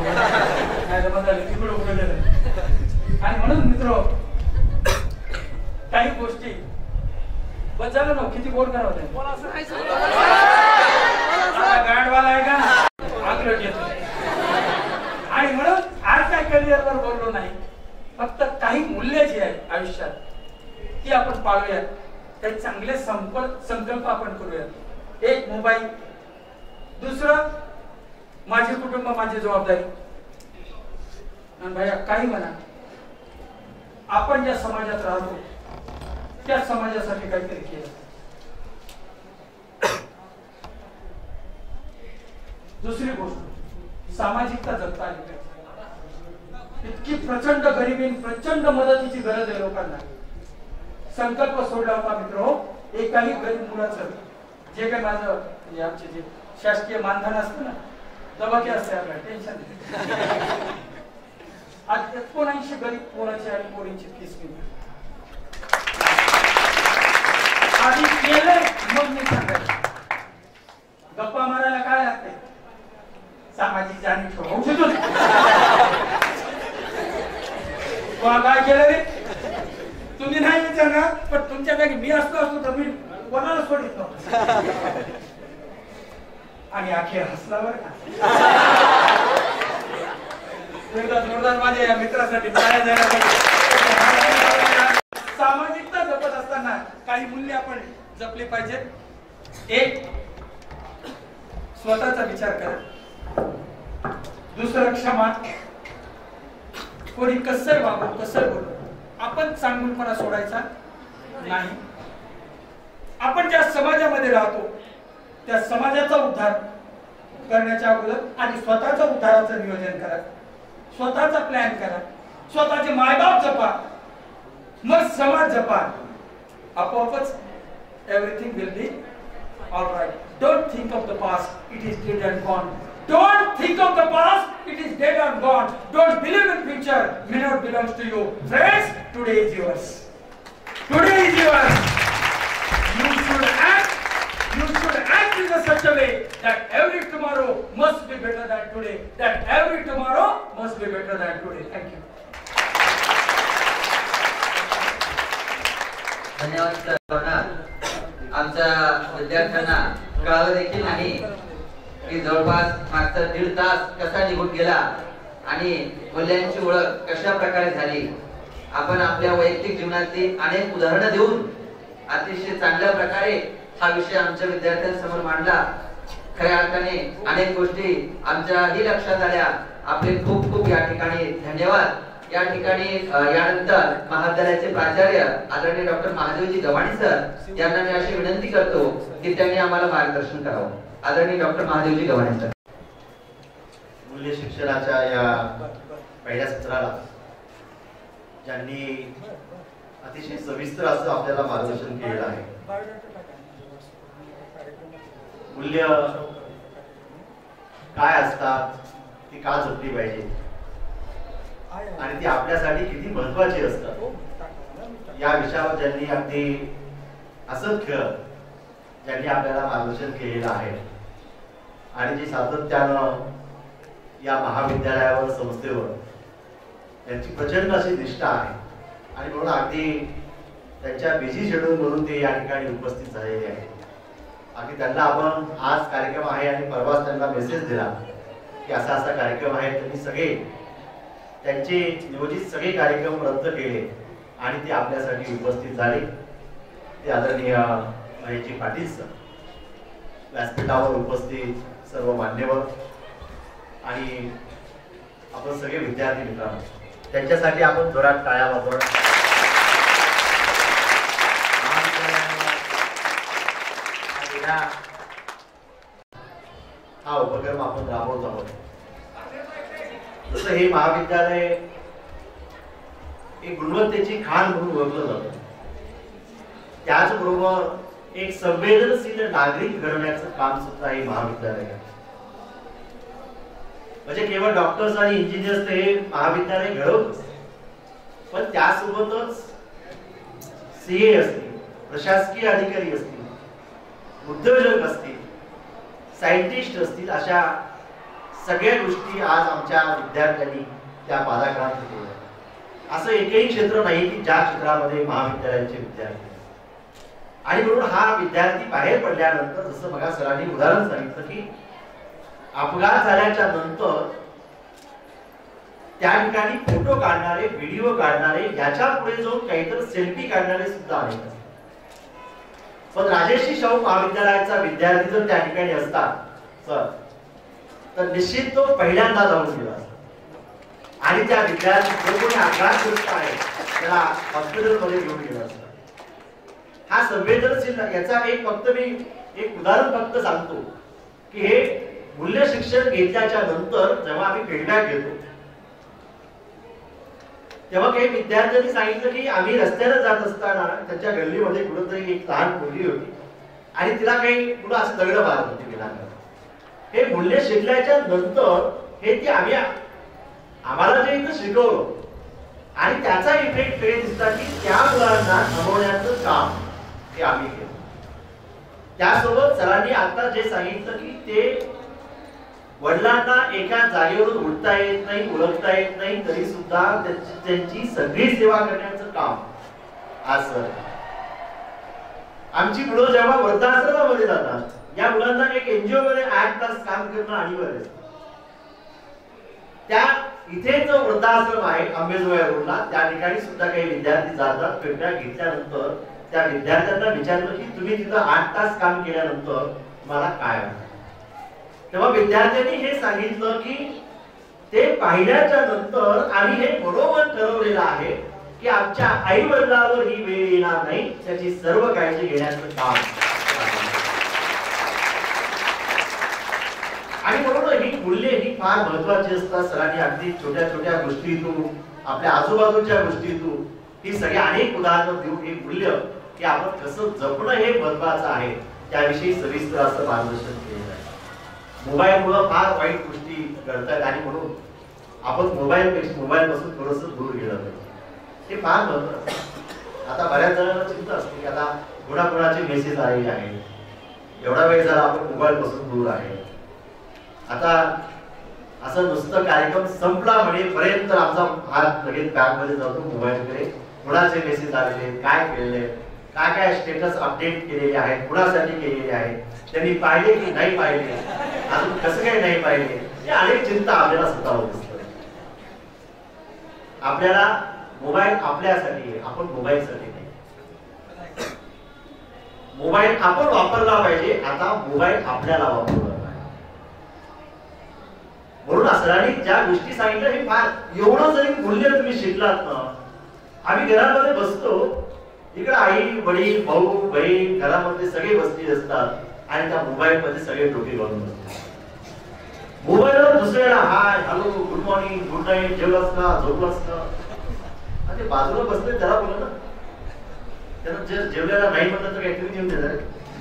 तिकडं उघड गेलं. आणि म्हणून मित्र काही गोष्टी बस झालं ना, किती गोड करावं गाडवाला आहे का आग्रह घेतो. आणि म्हणून आज काय करिअरवर बोललो नाही, फक्त काही मूल्य जी आहेत आयुष्यात ती आपण पाळूयात, काही चांगले संपर्क संकल्प आपण करूयात. एक मोबाईल, दुसरं माझे कुटुंब माझी जबाबदारी. आणि भैया काही म्हणा, आपण ज्या समाजात राहतो त्या समाजासाठी काहीतरी केलं. दुसरी गोष्ट सामाजिकता जगता आली पाहिजे. इतकी प्रचंड गरिबी, प्रचंड मदतीची गरज आहे लोकांना. संकल्प सोडला होता मित्र, एकाही गरीब मुलाचं जे काही माझं म्हणजे आमचे जे शासकीय मानधन असतं ना, दबाके असते आपल्या टेन्शन. आज एकोणऐंशी गरीब पोराची आणि पोरींची फीस मी आधी केलंय, मग मी सांगायचं. गप्पा मारायला काय लागते, सामाजिक जाणीव होऊ शकतो. काय केलं रे तुम्ही नाही विचारणार, पण तुमच्यापैकी मी असतो असतो तर मी कोणाला सोडित नव्हतो. आणि अखेर हसला बरं का. जोरदार माझ्या या मित्रासाठी सामाजिकता जपत असताना काही मूल्य आपण जपली पाहिजे. एक स्वतःचा विचार करा, दुसरं क्षमा. कोणी कसं वागू कसं बोलू, आपण चांगुलपणा सोडायचा नाही. आपण ज्या समाजामध्ये राहतो त्या समाजाचा उद्धार करण्याच्या अगोदर आधी स्वतःचा उद्धाराचं नियोजन करा, स्वतःचा प्लॅन करा, स्वतःचे मायबाप जपा, मग समाज जपा. आपोआपच everything will be all right. Don't think of the past, it is dead and gone. Don't think of the past, it is dead and gone. Don't believe in future, may not belongs to you. Friends, today is yours. Today is yours. You should act, you should act in a such a way that every tomorrow must be better than today. That every tomorrow must be better than today. Thank you. धन्यवाद sir. आमच्या विद्यार्थ्यांना कळालं देखील नाही की जवळपास मागचा दीड तास कसा निघून गेला आणि मूल्यांची ओळख कशा प्रकारे झाली. आपण आपल्या वैयक्तिक जीवनातली अनेक उदाहरणं देऊन अतिशय चांगल्या प्रकारे हा विषय आमच्या विद्यार्थ्यांसमोर मांडला. खऱ्या अर्थाने अनेक गोष्टी आमच्याही लक्षात आल्या. आपले खूप खूप या ठिकाणी धन्यवाद. या ठिकाणी यानंतर महाविद्यालयाचे प्राचार्य आदरणीय डॉक्टर महादेवजी गव्हाणे सर यांना मी अशी विनंती करतो की त्यांनी आम्हाला मार्गदर्शन करावं. आदरणीय डॉक्टर महादेवजी गव्हाणे सर. मूल्य शिक्षणाच्या या पहिल्या सत्राला ज्यांनी अतिशय सविस्तर असं आपल्याला मार्गदर्शन केलेलं आहे. मूल्य काय असतात, ती का जपली पाहिजे आणि ती आपल्यासाठी किती महत्वाची असतात या विषयावर ज्यांनी अगदी असंख्य ज्यांनी आपल्याला मार्गदर्शन केलेलं आहे आणि जे सातत्यानं या महाविद्यालयावर संस्थेवर त्यांची प्रचंड अशी निष्ठा आहे आणि म्हणून अगदी त्यांच्या बिझी शेड्यूल म्हणून ते या ठिकाणी उपस्थित झालेले आहेत. अगदी त्यांना आपण आज कार्यक्रम आहे आणि परवाच त्यांना मेसेज दिला की असा असा कार्यक्रम आहे. त्यांनी सगळे त्यांचे नियोजित सगळे कार्यक्रम रद्द केले आणि ते आपल्यासाठी उपस्थित झाले. ते आदरणीय महेशजी पाटील सर, व्यासपीठावर उपस्थित सर्व मान्यवर आणि आपण सगळे विद्यार्थी मित्रांनो, त्यांच्यासाठी आपण जोरात टाळ्या वाजवून हा उपक्रम आपण राबवत आहोत. जसं हे महाविद्यालय एक गुणवत्तेची खाण म्हणून ओळखलं जातं, त्याचबरोबर एक संवेदनशील नागरिक घडवण्याचं काम सुद्धा हे महाविद्यालय आहे. म्हणजे केवळ डॉक्टर्स आणि इंजिनियर्स हे महाविद्यालय घडवत, पण त्यासोबतच सीए असतील, प्रशासकीय अधिकारी असतील, उद्योजक असतील, सायंटिस्ट असतील, अशा सगळ्या गोष्टी आज आमच्या विद्यार्थ्यांनी त्या पादाक्रांत केल्या. असं एकही क्षेत्र नाही की ज्या क्षेत्रामध्ये महाविद्यालयाचे विद्यार्थी. आणि म्हणून हा विद्यार्थी बाहेर पडल्यानंतर, जसं बघा सरांनी उदाहरण सांगितलं की अपघात झाल्याच्या नंतर त्या ठिकाणी फोटो काढणारे, व्हिडिओ काढणारे, याच्या पुढे जाऊन काहीतरी सेल्फी काढणारे सुद्धा आहेत. पण राजेश्री शाहू महाविद्यालयाचा विद्यार्थी जर त्या ठिकाणी असतात सर, तर निश्चित तो पहिल्यांदा जाऊन गेला आणि त्या विद्यार्थी जो कोणी अपघातग्रस्त आहे त्याला हॉस्पिटलमध्ये घेऊन गेला असता. हा संवेदनशील, याचा एक फक्त मी एक उदाहरण फक्त सांगतो की हे मूल्य शिक्षण घेतल्याच्या नंतर जेव्हा आम्ही फीडबॅक घेतो तेव्हा काही विद्यार्थ्यांनी सांगितलं की आम्ही रस्त्याने जात असताना त्यांच्या गल्लीमध्ये कुठेतरी एक लहान मुलगी होती आणि तिला काही कुठं असं दगड मारत होती विनाकारण. हे मूल्य शिकल्याच्या नंतर हे ती आम्ही आम्हाला जे इथं शिकवलं आणि त्याचा इफेक्ट हे दिसला की त्या मुलांना थांबवण्याचं काम हे आम्ही केलं. त्यासोबत सरांनी आता जे सांगितलं की ते वडिलांना एका जागेवरून उठता येत नाही, ओळखता येत नाही, तरी सुद्धा त्यांची सगळी सेवा करण्याचं काम आज सर. आमची मुलं जेव्हा वृद्धाश्रमामध्ये जातात, या मुलांना एक एनजीओ मध्ये आठ तास काम करणं अनिवार्य असतं. त्या इथे जो वृद्धाश्रम आहे आंबेजोगाई रोडला, त्या ठिकाणी सुद्धा काही विद्यार्थी जातात. फीडबॅक घेतल्यानंतर त्या विद्यार्थ्यांना विचारलं की तुम्ही तिथं आठ तास काम केल्यानंतर तुम्हाला काय वाटतं. तेव्हा विद्यार्थ्यांनी हे सांगितलं की ते पाहिल्याच्या नंतर आम्ही हे बरोबर ठरवलेलं आहे की आमच्या आई वडिलांवर ही वेळ येणार नाही, त्याची सर्व काळजी घेण्याचं काम. आणि म्हणून ही मूल्ये ही फार महत्वाची असतात. सरांनी अगदी छोट्या छोट्या गोष्टीतून, आपल्या आजूबाजूच्या गोष्टीतून ही सगळी अनेक उदाहरणं देऊन ही मूल्य की आपण कसं जपणं हे महत्वाचं आहे त्याविषयी सविस्तर असं मार्गदर्शन केलेलं आहे. मोबाईलमुळे फार वाईट गोष्टी घडतात आणि म्हणून आपण मोबाईल पेक्षा मोबाईल पासून थोडस दूर गेलं पाहिजे, हे फार महत्वाचं. आता बऱ्याच जणांना चिंता असते की आता कोणाकोणाचे मेसेज आलेले आहेत, एवढा वेळ झाला आपण मोबाईल पासून दूर आहे. आता असं नुसतं कार्यक्रम संपला म्हणेपर्यंत आमचा हात लगेच बॅग मध्ये जातो मोबाईलकडे. कुणाचे मेसेज आलेले, काय केलेले, काय काय स्टेटस अपडेट केलेले आहेत, कुणासाठी केलेले आहेत, त्यांनी पाहिले की नाही पाहिले, अजून कसं काही नाही पाहिले, हे अनेक चिंता आपल्याला स्वतःवर दिसतात. आपल्याला मोबाईल आपल्यासाठी आहे, आपण मोबाईलसाठी नाही. मोबाईल आपण वापरला पाहिजे, आता मोबाईल आपल्याला वापरला पाहिजे. म्हणून सरांनी ज्या गोष्टी सांगितल्या हे फार, एवढं जरी मूल्य तुम्ही शिकलात ना. आम्ही घरामध्ये बसतो, इकडे आई वडील भाऊ बहीण घरामध्ये सगळे बसले असतात आणि त्या मोबाईल मध्ये सगळे डोके घालून बसतात. मोबाईलवर दुसऱ्याला hi hello good morning good night, जेवलास का, झोपलास का, आणि बाजूला बसले त्याला बोला ना, त्यांना जे जेवल्याला नाही म्हणलं तर काहीतरी घेऊन देणार.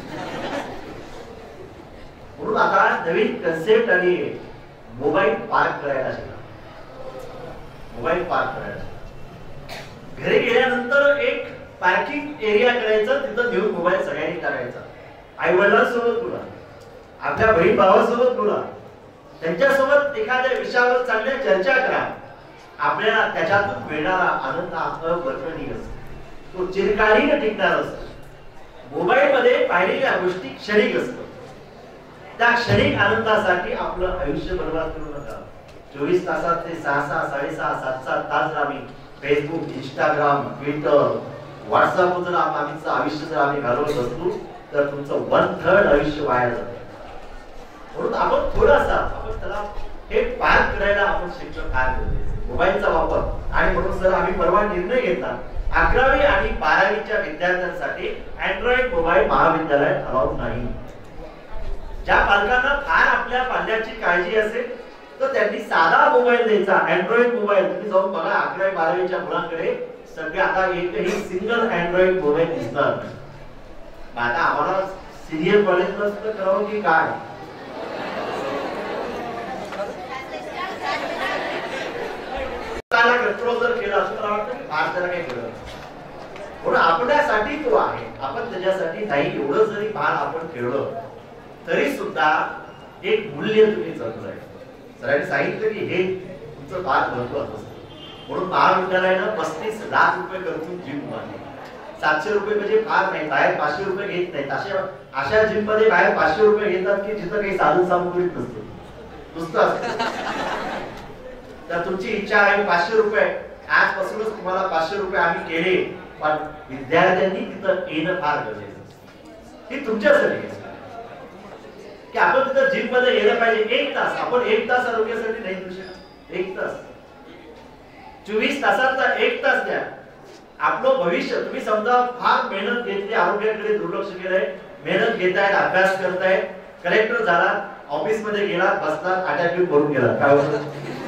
म्हणून आता नवीन कन्सेप्ट आणि मोबाईल पार्क करायला शिका. मोबाईल पार्क करायला घरी गेल्यानंतर एक पार्किंग एरिया करायचं, तिथं घेऊन मोबाईल सगळ्यांनी करायचा. आई वडिलांसोबत बोला, आपल्या बहीण भावासोबत बोला, त्यांच्यासोबत एखाद्या विषयावर चांगल्या चर्चा करा. आपल्याला त्याच्यातून मिळणारा आनंद अवर्णनीय असतो, तो चिरकालीन टिकणार असतो. मोबाईल मध्ये पाहिलेल्या गोष्टी क्षणिक असतात, त्या क्षणिक आनंदासाठी आपलं आयुष्य बर्बाद करू नका. चोवीस तासात ते सहा सहा साडेसहा सात सात तास आम्ही फेसबुक, इंस्टाग्राम, ट्विटर व्हॉट्सअप जर आमचं आयुष्य जर आम्ही घालवत असतो तर तुमचं वन थर्ड आयुष्य वाया जातं. म्हणून आपण थोडासा आपण त्याला हे पार करायला आपण शिक्षण फार गरजेचं. मोबाईलचा वापर आणि म्हणून सर आम्ही परवा निर्णय घेतला अकरावी आणि बारावीच्या विद्यार्थ्यांसाठी अँड्रॉइड मोबाईल महाविद्यालयात अलाउड नाही. ज्या पालकांना फार आपल्या पाल्याची काळजी असेल तर त्यांनी साधा मोबाईल द्यायचा. अँड्रॉइड मोबाईल तुम्ही जाऊन बघा अकरावी बारावीच्या मुलांकडे सगळे आता एकही सिंगल अँड्रॉइड मोबाईल दिसणार नाही. आता आम्हाला सिनियर कॉलेजला सुद्धा करावं की काय जर केला असं मला वाटतं फार त्याला काही केलं म्हणून आपल्यासाठी तो आहे. आपण त्याच्यासाठी नाही एवढं जरी फार आपण केलं तरी सुद्धा एक मूल्य तुम्ही जपलंय. सरांनी सांगितलं की हे तुमचं फार महत्वाचं असतं. म्हणून महाविद्यालयानं पस्तीस लाख रुपये खर्चून जिम उभारली. सातशे रुपये म्हणजे फार नाही. बाहेर पाचशे रुपये घेत नाहीत. अशा अशा जिम मध्ये बाहेर पाचशे रुपये घेतात की जिथं काही साधन सामुग्रीच नसतं नुसतं असतं. तर तुमची इच्छा आहे पाचशे रुपये आजपासूनच तुम्हाला पाचशे रुपये आम्ही केले पण विद्यार्थ्यांनी तिथं येणं फार गरजेचं. ही तुमच्यासाठी की आपण तिथं जिम मध्ये येणं पाहिजे. एक तास आपण एक तास आरोग्यासाठी नाही देऊ शकत. एक तास चोवीस तासाचा एक तास द्या. आपलं भविष्य तुम्ही समजा फार मेहनत घेतली आरोग्याकडे दुर्लक्ष केलंय मेहनत घेतायत अभ्यास करतायत कलेक्टर झाला ऑफिस मध्ये गेला बसला अटॅक भरून गेला काय होतं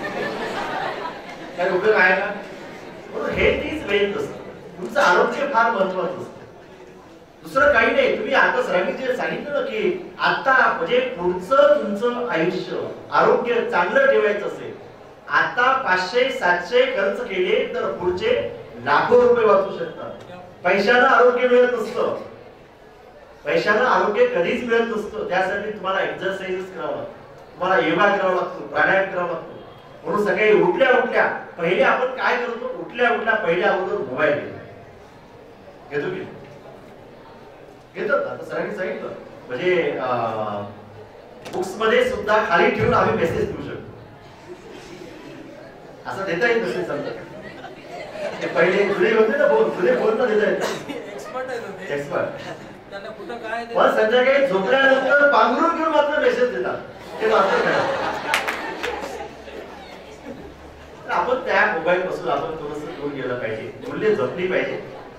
काय उपयोग आहे का. म्हणून हे तीच वेळ असतं. तुमचं आरोग्य फार महत्वाचं असतं. दुसरं काही नाही. तुम्ही आता सरांनी जे सांगितलं ना की आता म्हणजे पुढचं तुमचं आयुष्य आरोग्य चांगलं ठेवायचं असेल आता पाचशे सातशे खर्च केले तर पुढचे लाखो रुपये वाचू शकतात. पैशानं आरोग्य मिळत नसतं. पैशानं आरोग्य कधीच मिळत नसतं. त्यासाठी तुम्हाला एक्सरसाइज करावं लागतं तुम्हाला योगा करावा लागतो प्राणायाम करावा लागतो. म्हणून सकाळी उठल्या उठल्या पहिले आपण काय करतो उठल्या उठल्या पहिल्या अगोदर मोबाईल घेतो घेतो की घेतो. आता सरांनी सांगितलं म्हणजे बुक्स मध्ये सुद्धा खाली ठेवून आम्ही मेसेज देऊ शकतो. असं देता येत नसेल समजा पहिले जुने होते ना फोन जुने फोन ना देता येत एक्सपर्ट पण संध्याकाळी झोपल्यानंतर पांघरून घेऊन मात्र मेसेज देतात ते मात्र आपण त्या मोबाईल पासून आपण थोडस दूर गेलं पाहिजे. मूल्य जपली पाहिजे.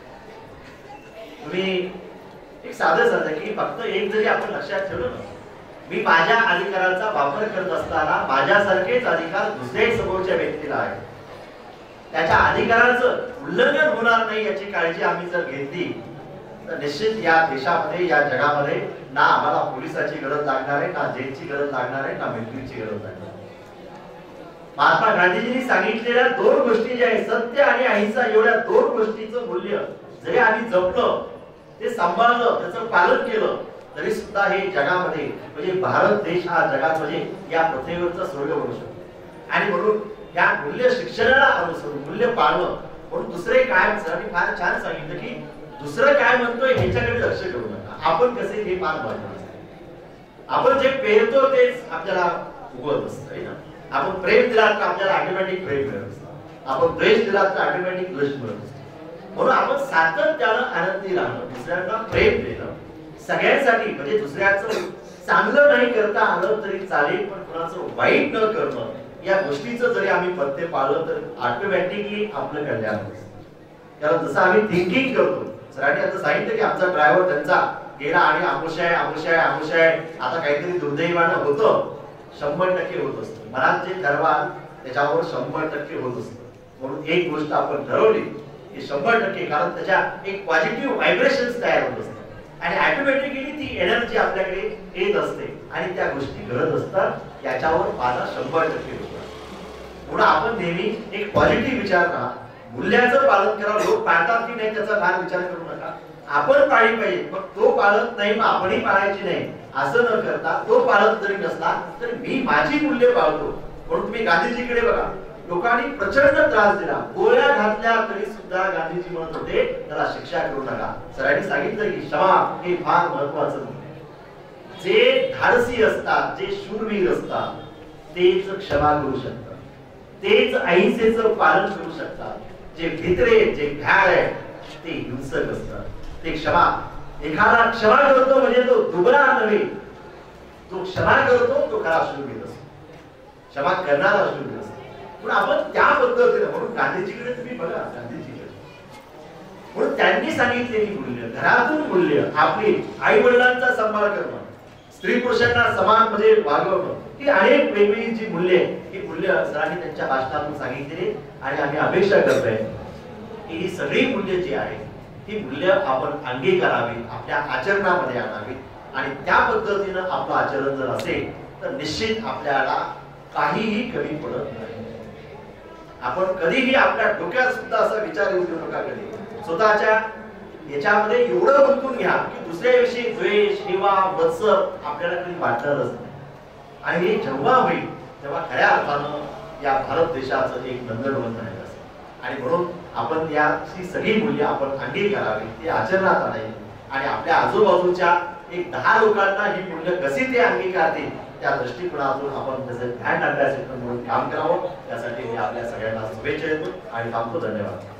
तुम्ही एक साधं साधं की फक्त एक जरी आपण लक्षात ठेवलं ना मी माझ्या अधिकाराचा वापर करत असताना माझ्यासारखेच अधिकार दुसऱ्याही समोरच्या व्यक्तीला आहे. त्याच्या अधिकाराचं उल्लंघन होणार नाही याची काळजी आम्ही जर घेतली तर निश्चित या देशामध्ये या जगामध्ये ना आम्हाला पोलिसाची गरज लागणार आहे ना जेलची गरज लागणार आहे ना मिलिटरीची गरज लागणार आहे. महात्मा गांधीजींनी सांगितलेल्या दोन गोष्टी ज्या आहेत सत्य आणि अहिंसा एवढ्या दोन गोष्टीचं मूल्य जरी आम्ही जपलं ते सांभाळलं त्याचं पालन केलं तरी सुद्धा हे जगामध्ये म्हणजे भारत देश हा जगात म्हणजे या पृथ्वीवरचा स्वर्ग बनू शकतो. आणि म्हणून या मूल्य शिक्षणाला अनुसरून मूल्य पाळणं म्हणून दुसरे काय सरांनी फार छान सांगितलं की दुसरं काय म्हणतोय ह्याच्याकडे लक्ष करू नका. आपण कसे हे फार महत्वाचं. आपण जे पेरतो तेच आपल्याला उगवत असतं ना. आपण प्रेम दिला तर आपल्याला ऑटोमॅटिक प्रेम मिळत असतं. आपण द्वेष दिला तर ऑटोमॅटिक द्वेष मिळत असतो. म्हणून आपण सातत्यानं आनंदी राहणं दुसऱ्यांना प्रेम देणं सगळ्यांसाठी म्हणजे दुसऱ्याचं चांगलं नाही करता आलं तरी चालेल पण कोणाचं वाईट न करणं या गोष्टीचं जरी आम्ही पथ्य पाळलं तर ऑटोमॅटिकली आपलं कल्याण होतं. कारण जसं आम्ही थिंकिंग करतो सरांनी आता सांगितलं की आमचा ड्रायव्हर त्यांचा गेला आणि आमुषाय आमुषाय आमुषाय आता काहीतरी दुर्दैवानं होतं शंभर टक्के होत असतं. मनात जे ठरवाल त्याच्यावर शंभर टक्के होत असतं. म्हणून एक गोष्ट आपण ठरवली की शंभर टक्के कारण त्याच्या एक पॉझिटिव्ह व्हायब्रेशन्स तयार होत असतात आणि ऑटोमॅटिकली ती एनर्जी आपल्याकडे येत असते आणि त्या गोष्टी घडत असतात याच्यावर माझा शंभर टक्के होतो. म्हणून आपण नेहमी एक पॉझिटिव्ह विचार करा मूल्याचं पालन करा. लोक पाळतात की नाही त्याचा फार विचार करू नका. आपण पाळली पाहिजे पण तो पाळत नाही मग आपणही पाळायची नाही असं न करता तो पाळत जरी नसला तर मी माझी मूल्य पाळतो. म्हणून तुम्ही गांधीजीकडे बघा लोकांनी प्रचंड त्रास दिला गोळ्या घातल्या तरी सुद्धा गांधीजी म्हणत होते त्याला शिक्षा करू नका. सरांनी सांगितलं की क्षमा हे फार महत्वाचं मूल्य. जे धाडसी असतात जे शूरवीर असतात तेच क्षमा करू शकतात तेच अहिंसेचं पालन करू शकतात. जे भित्रे जे भ्याड आहे ते हिंसक असतात. ते क्षमा, एखादा क्षमा करतो म्हणजे तो दुबळा नव्हे, तो क्षमा करतो तो खरा शूरवीर असतो, क्षमा करणारा शूरवीर असतो. पण आपण त्या पद्धतीने, म्हणून गांधीजीकडे तुम्ही बघा, गांधीजीकडे म्हणून त्यांनी सांगितलेली मूल्य, घरातून मूल्य, आपली आई वडिलांचा सांभाळ करणं, स्त्री पुरुषांना समान म्हणजे वागवणं, ही अनेक वेगवेगळी जी मूल्य ही मूल्य सरांनी त्यांच्या भाषणातून सांगितलेली. आणि आम्ही अपेक्षा करतोय की ही सगळी मूल्य जी आहेत ही मूल्य आपण अंगीकारावी, आपल्या आचरणामध्ये आणावी. आणि त्या पद्धतीनं आपलं आचरण जर असेल तर निश्चित आपल्याला काहीही कमी पडत नाही. आपण कधीही आपल्या डोक्यात सुद्धा असा विचार येऊ देऊ नका, कधी स्वतःच्या याच्यामध्ये एवढं गुंतून घ्या की दुसऱ्याविषयी द्वेष, हेवा, मत्सर आपल्याला कधी वाटणारच नाही. आणि हे जेव्हा होईल तेव्हा खऱ्या अर्थानं या भारत देशाचं एक नंदनवन राहील असेल. आणि म्हणून आपण याची सगळी मूल्य आपण अंगीकारावी, ती आचरणात आणावी. आणि आपल्या आजूबाजूच्या एक दहा लोकांना ही मूल्य कशी ते अंगीकारतील त्या दृष्टिकोनातून आपण त्याचं ध्यान अभ्यास म्हणून काम करावं. त्यासाठी मी आपल्या सगळ्यांना शुभेच्छा देतो आणि थांबतो. धन्यवाद.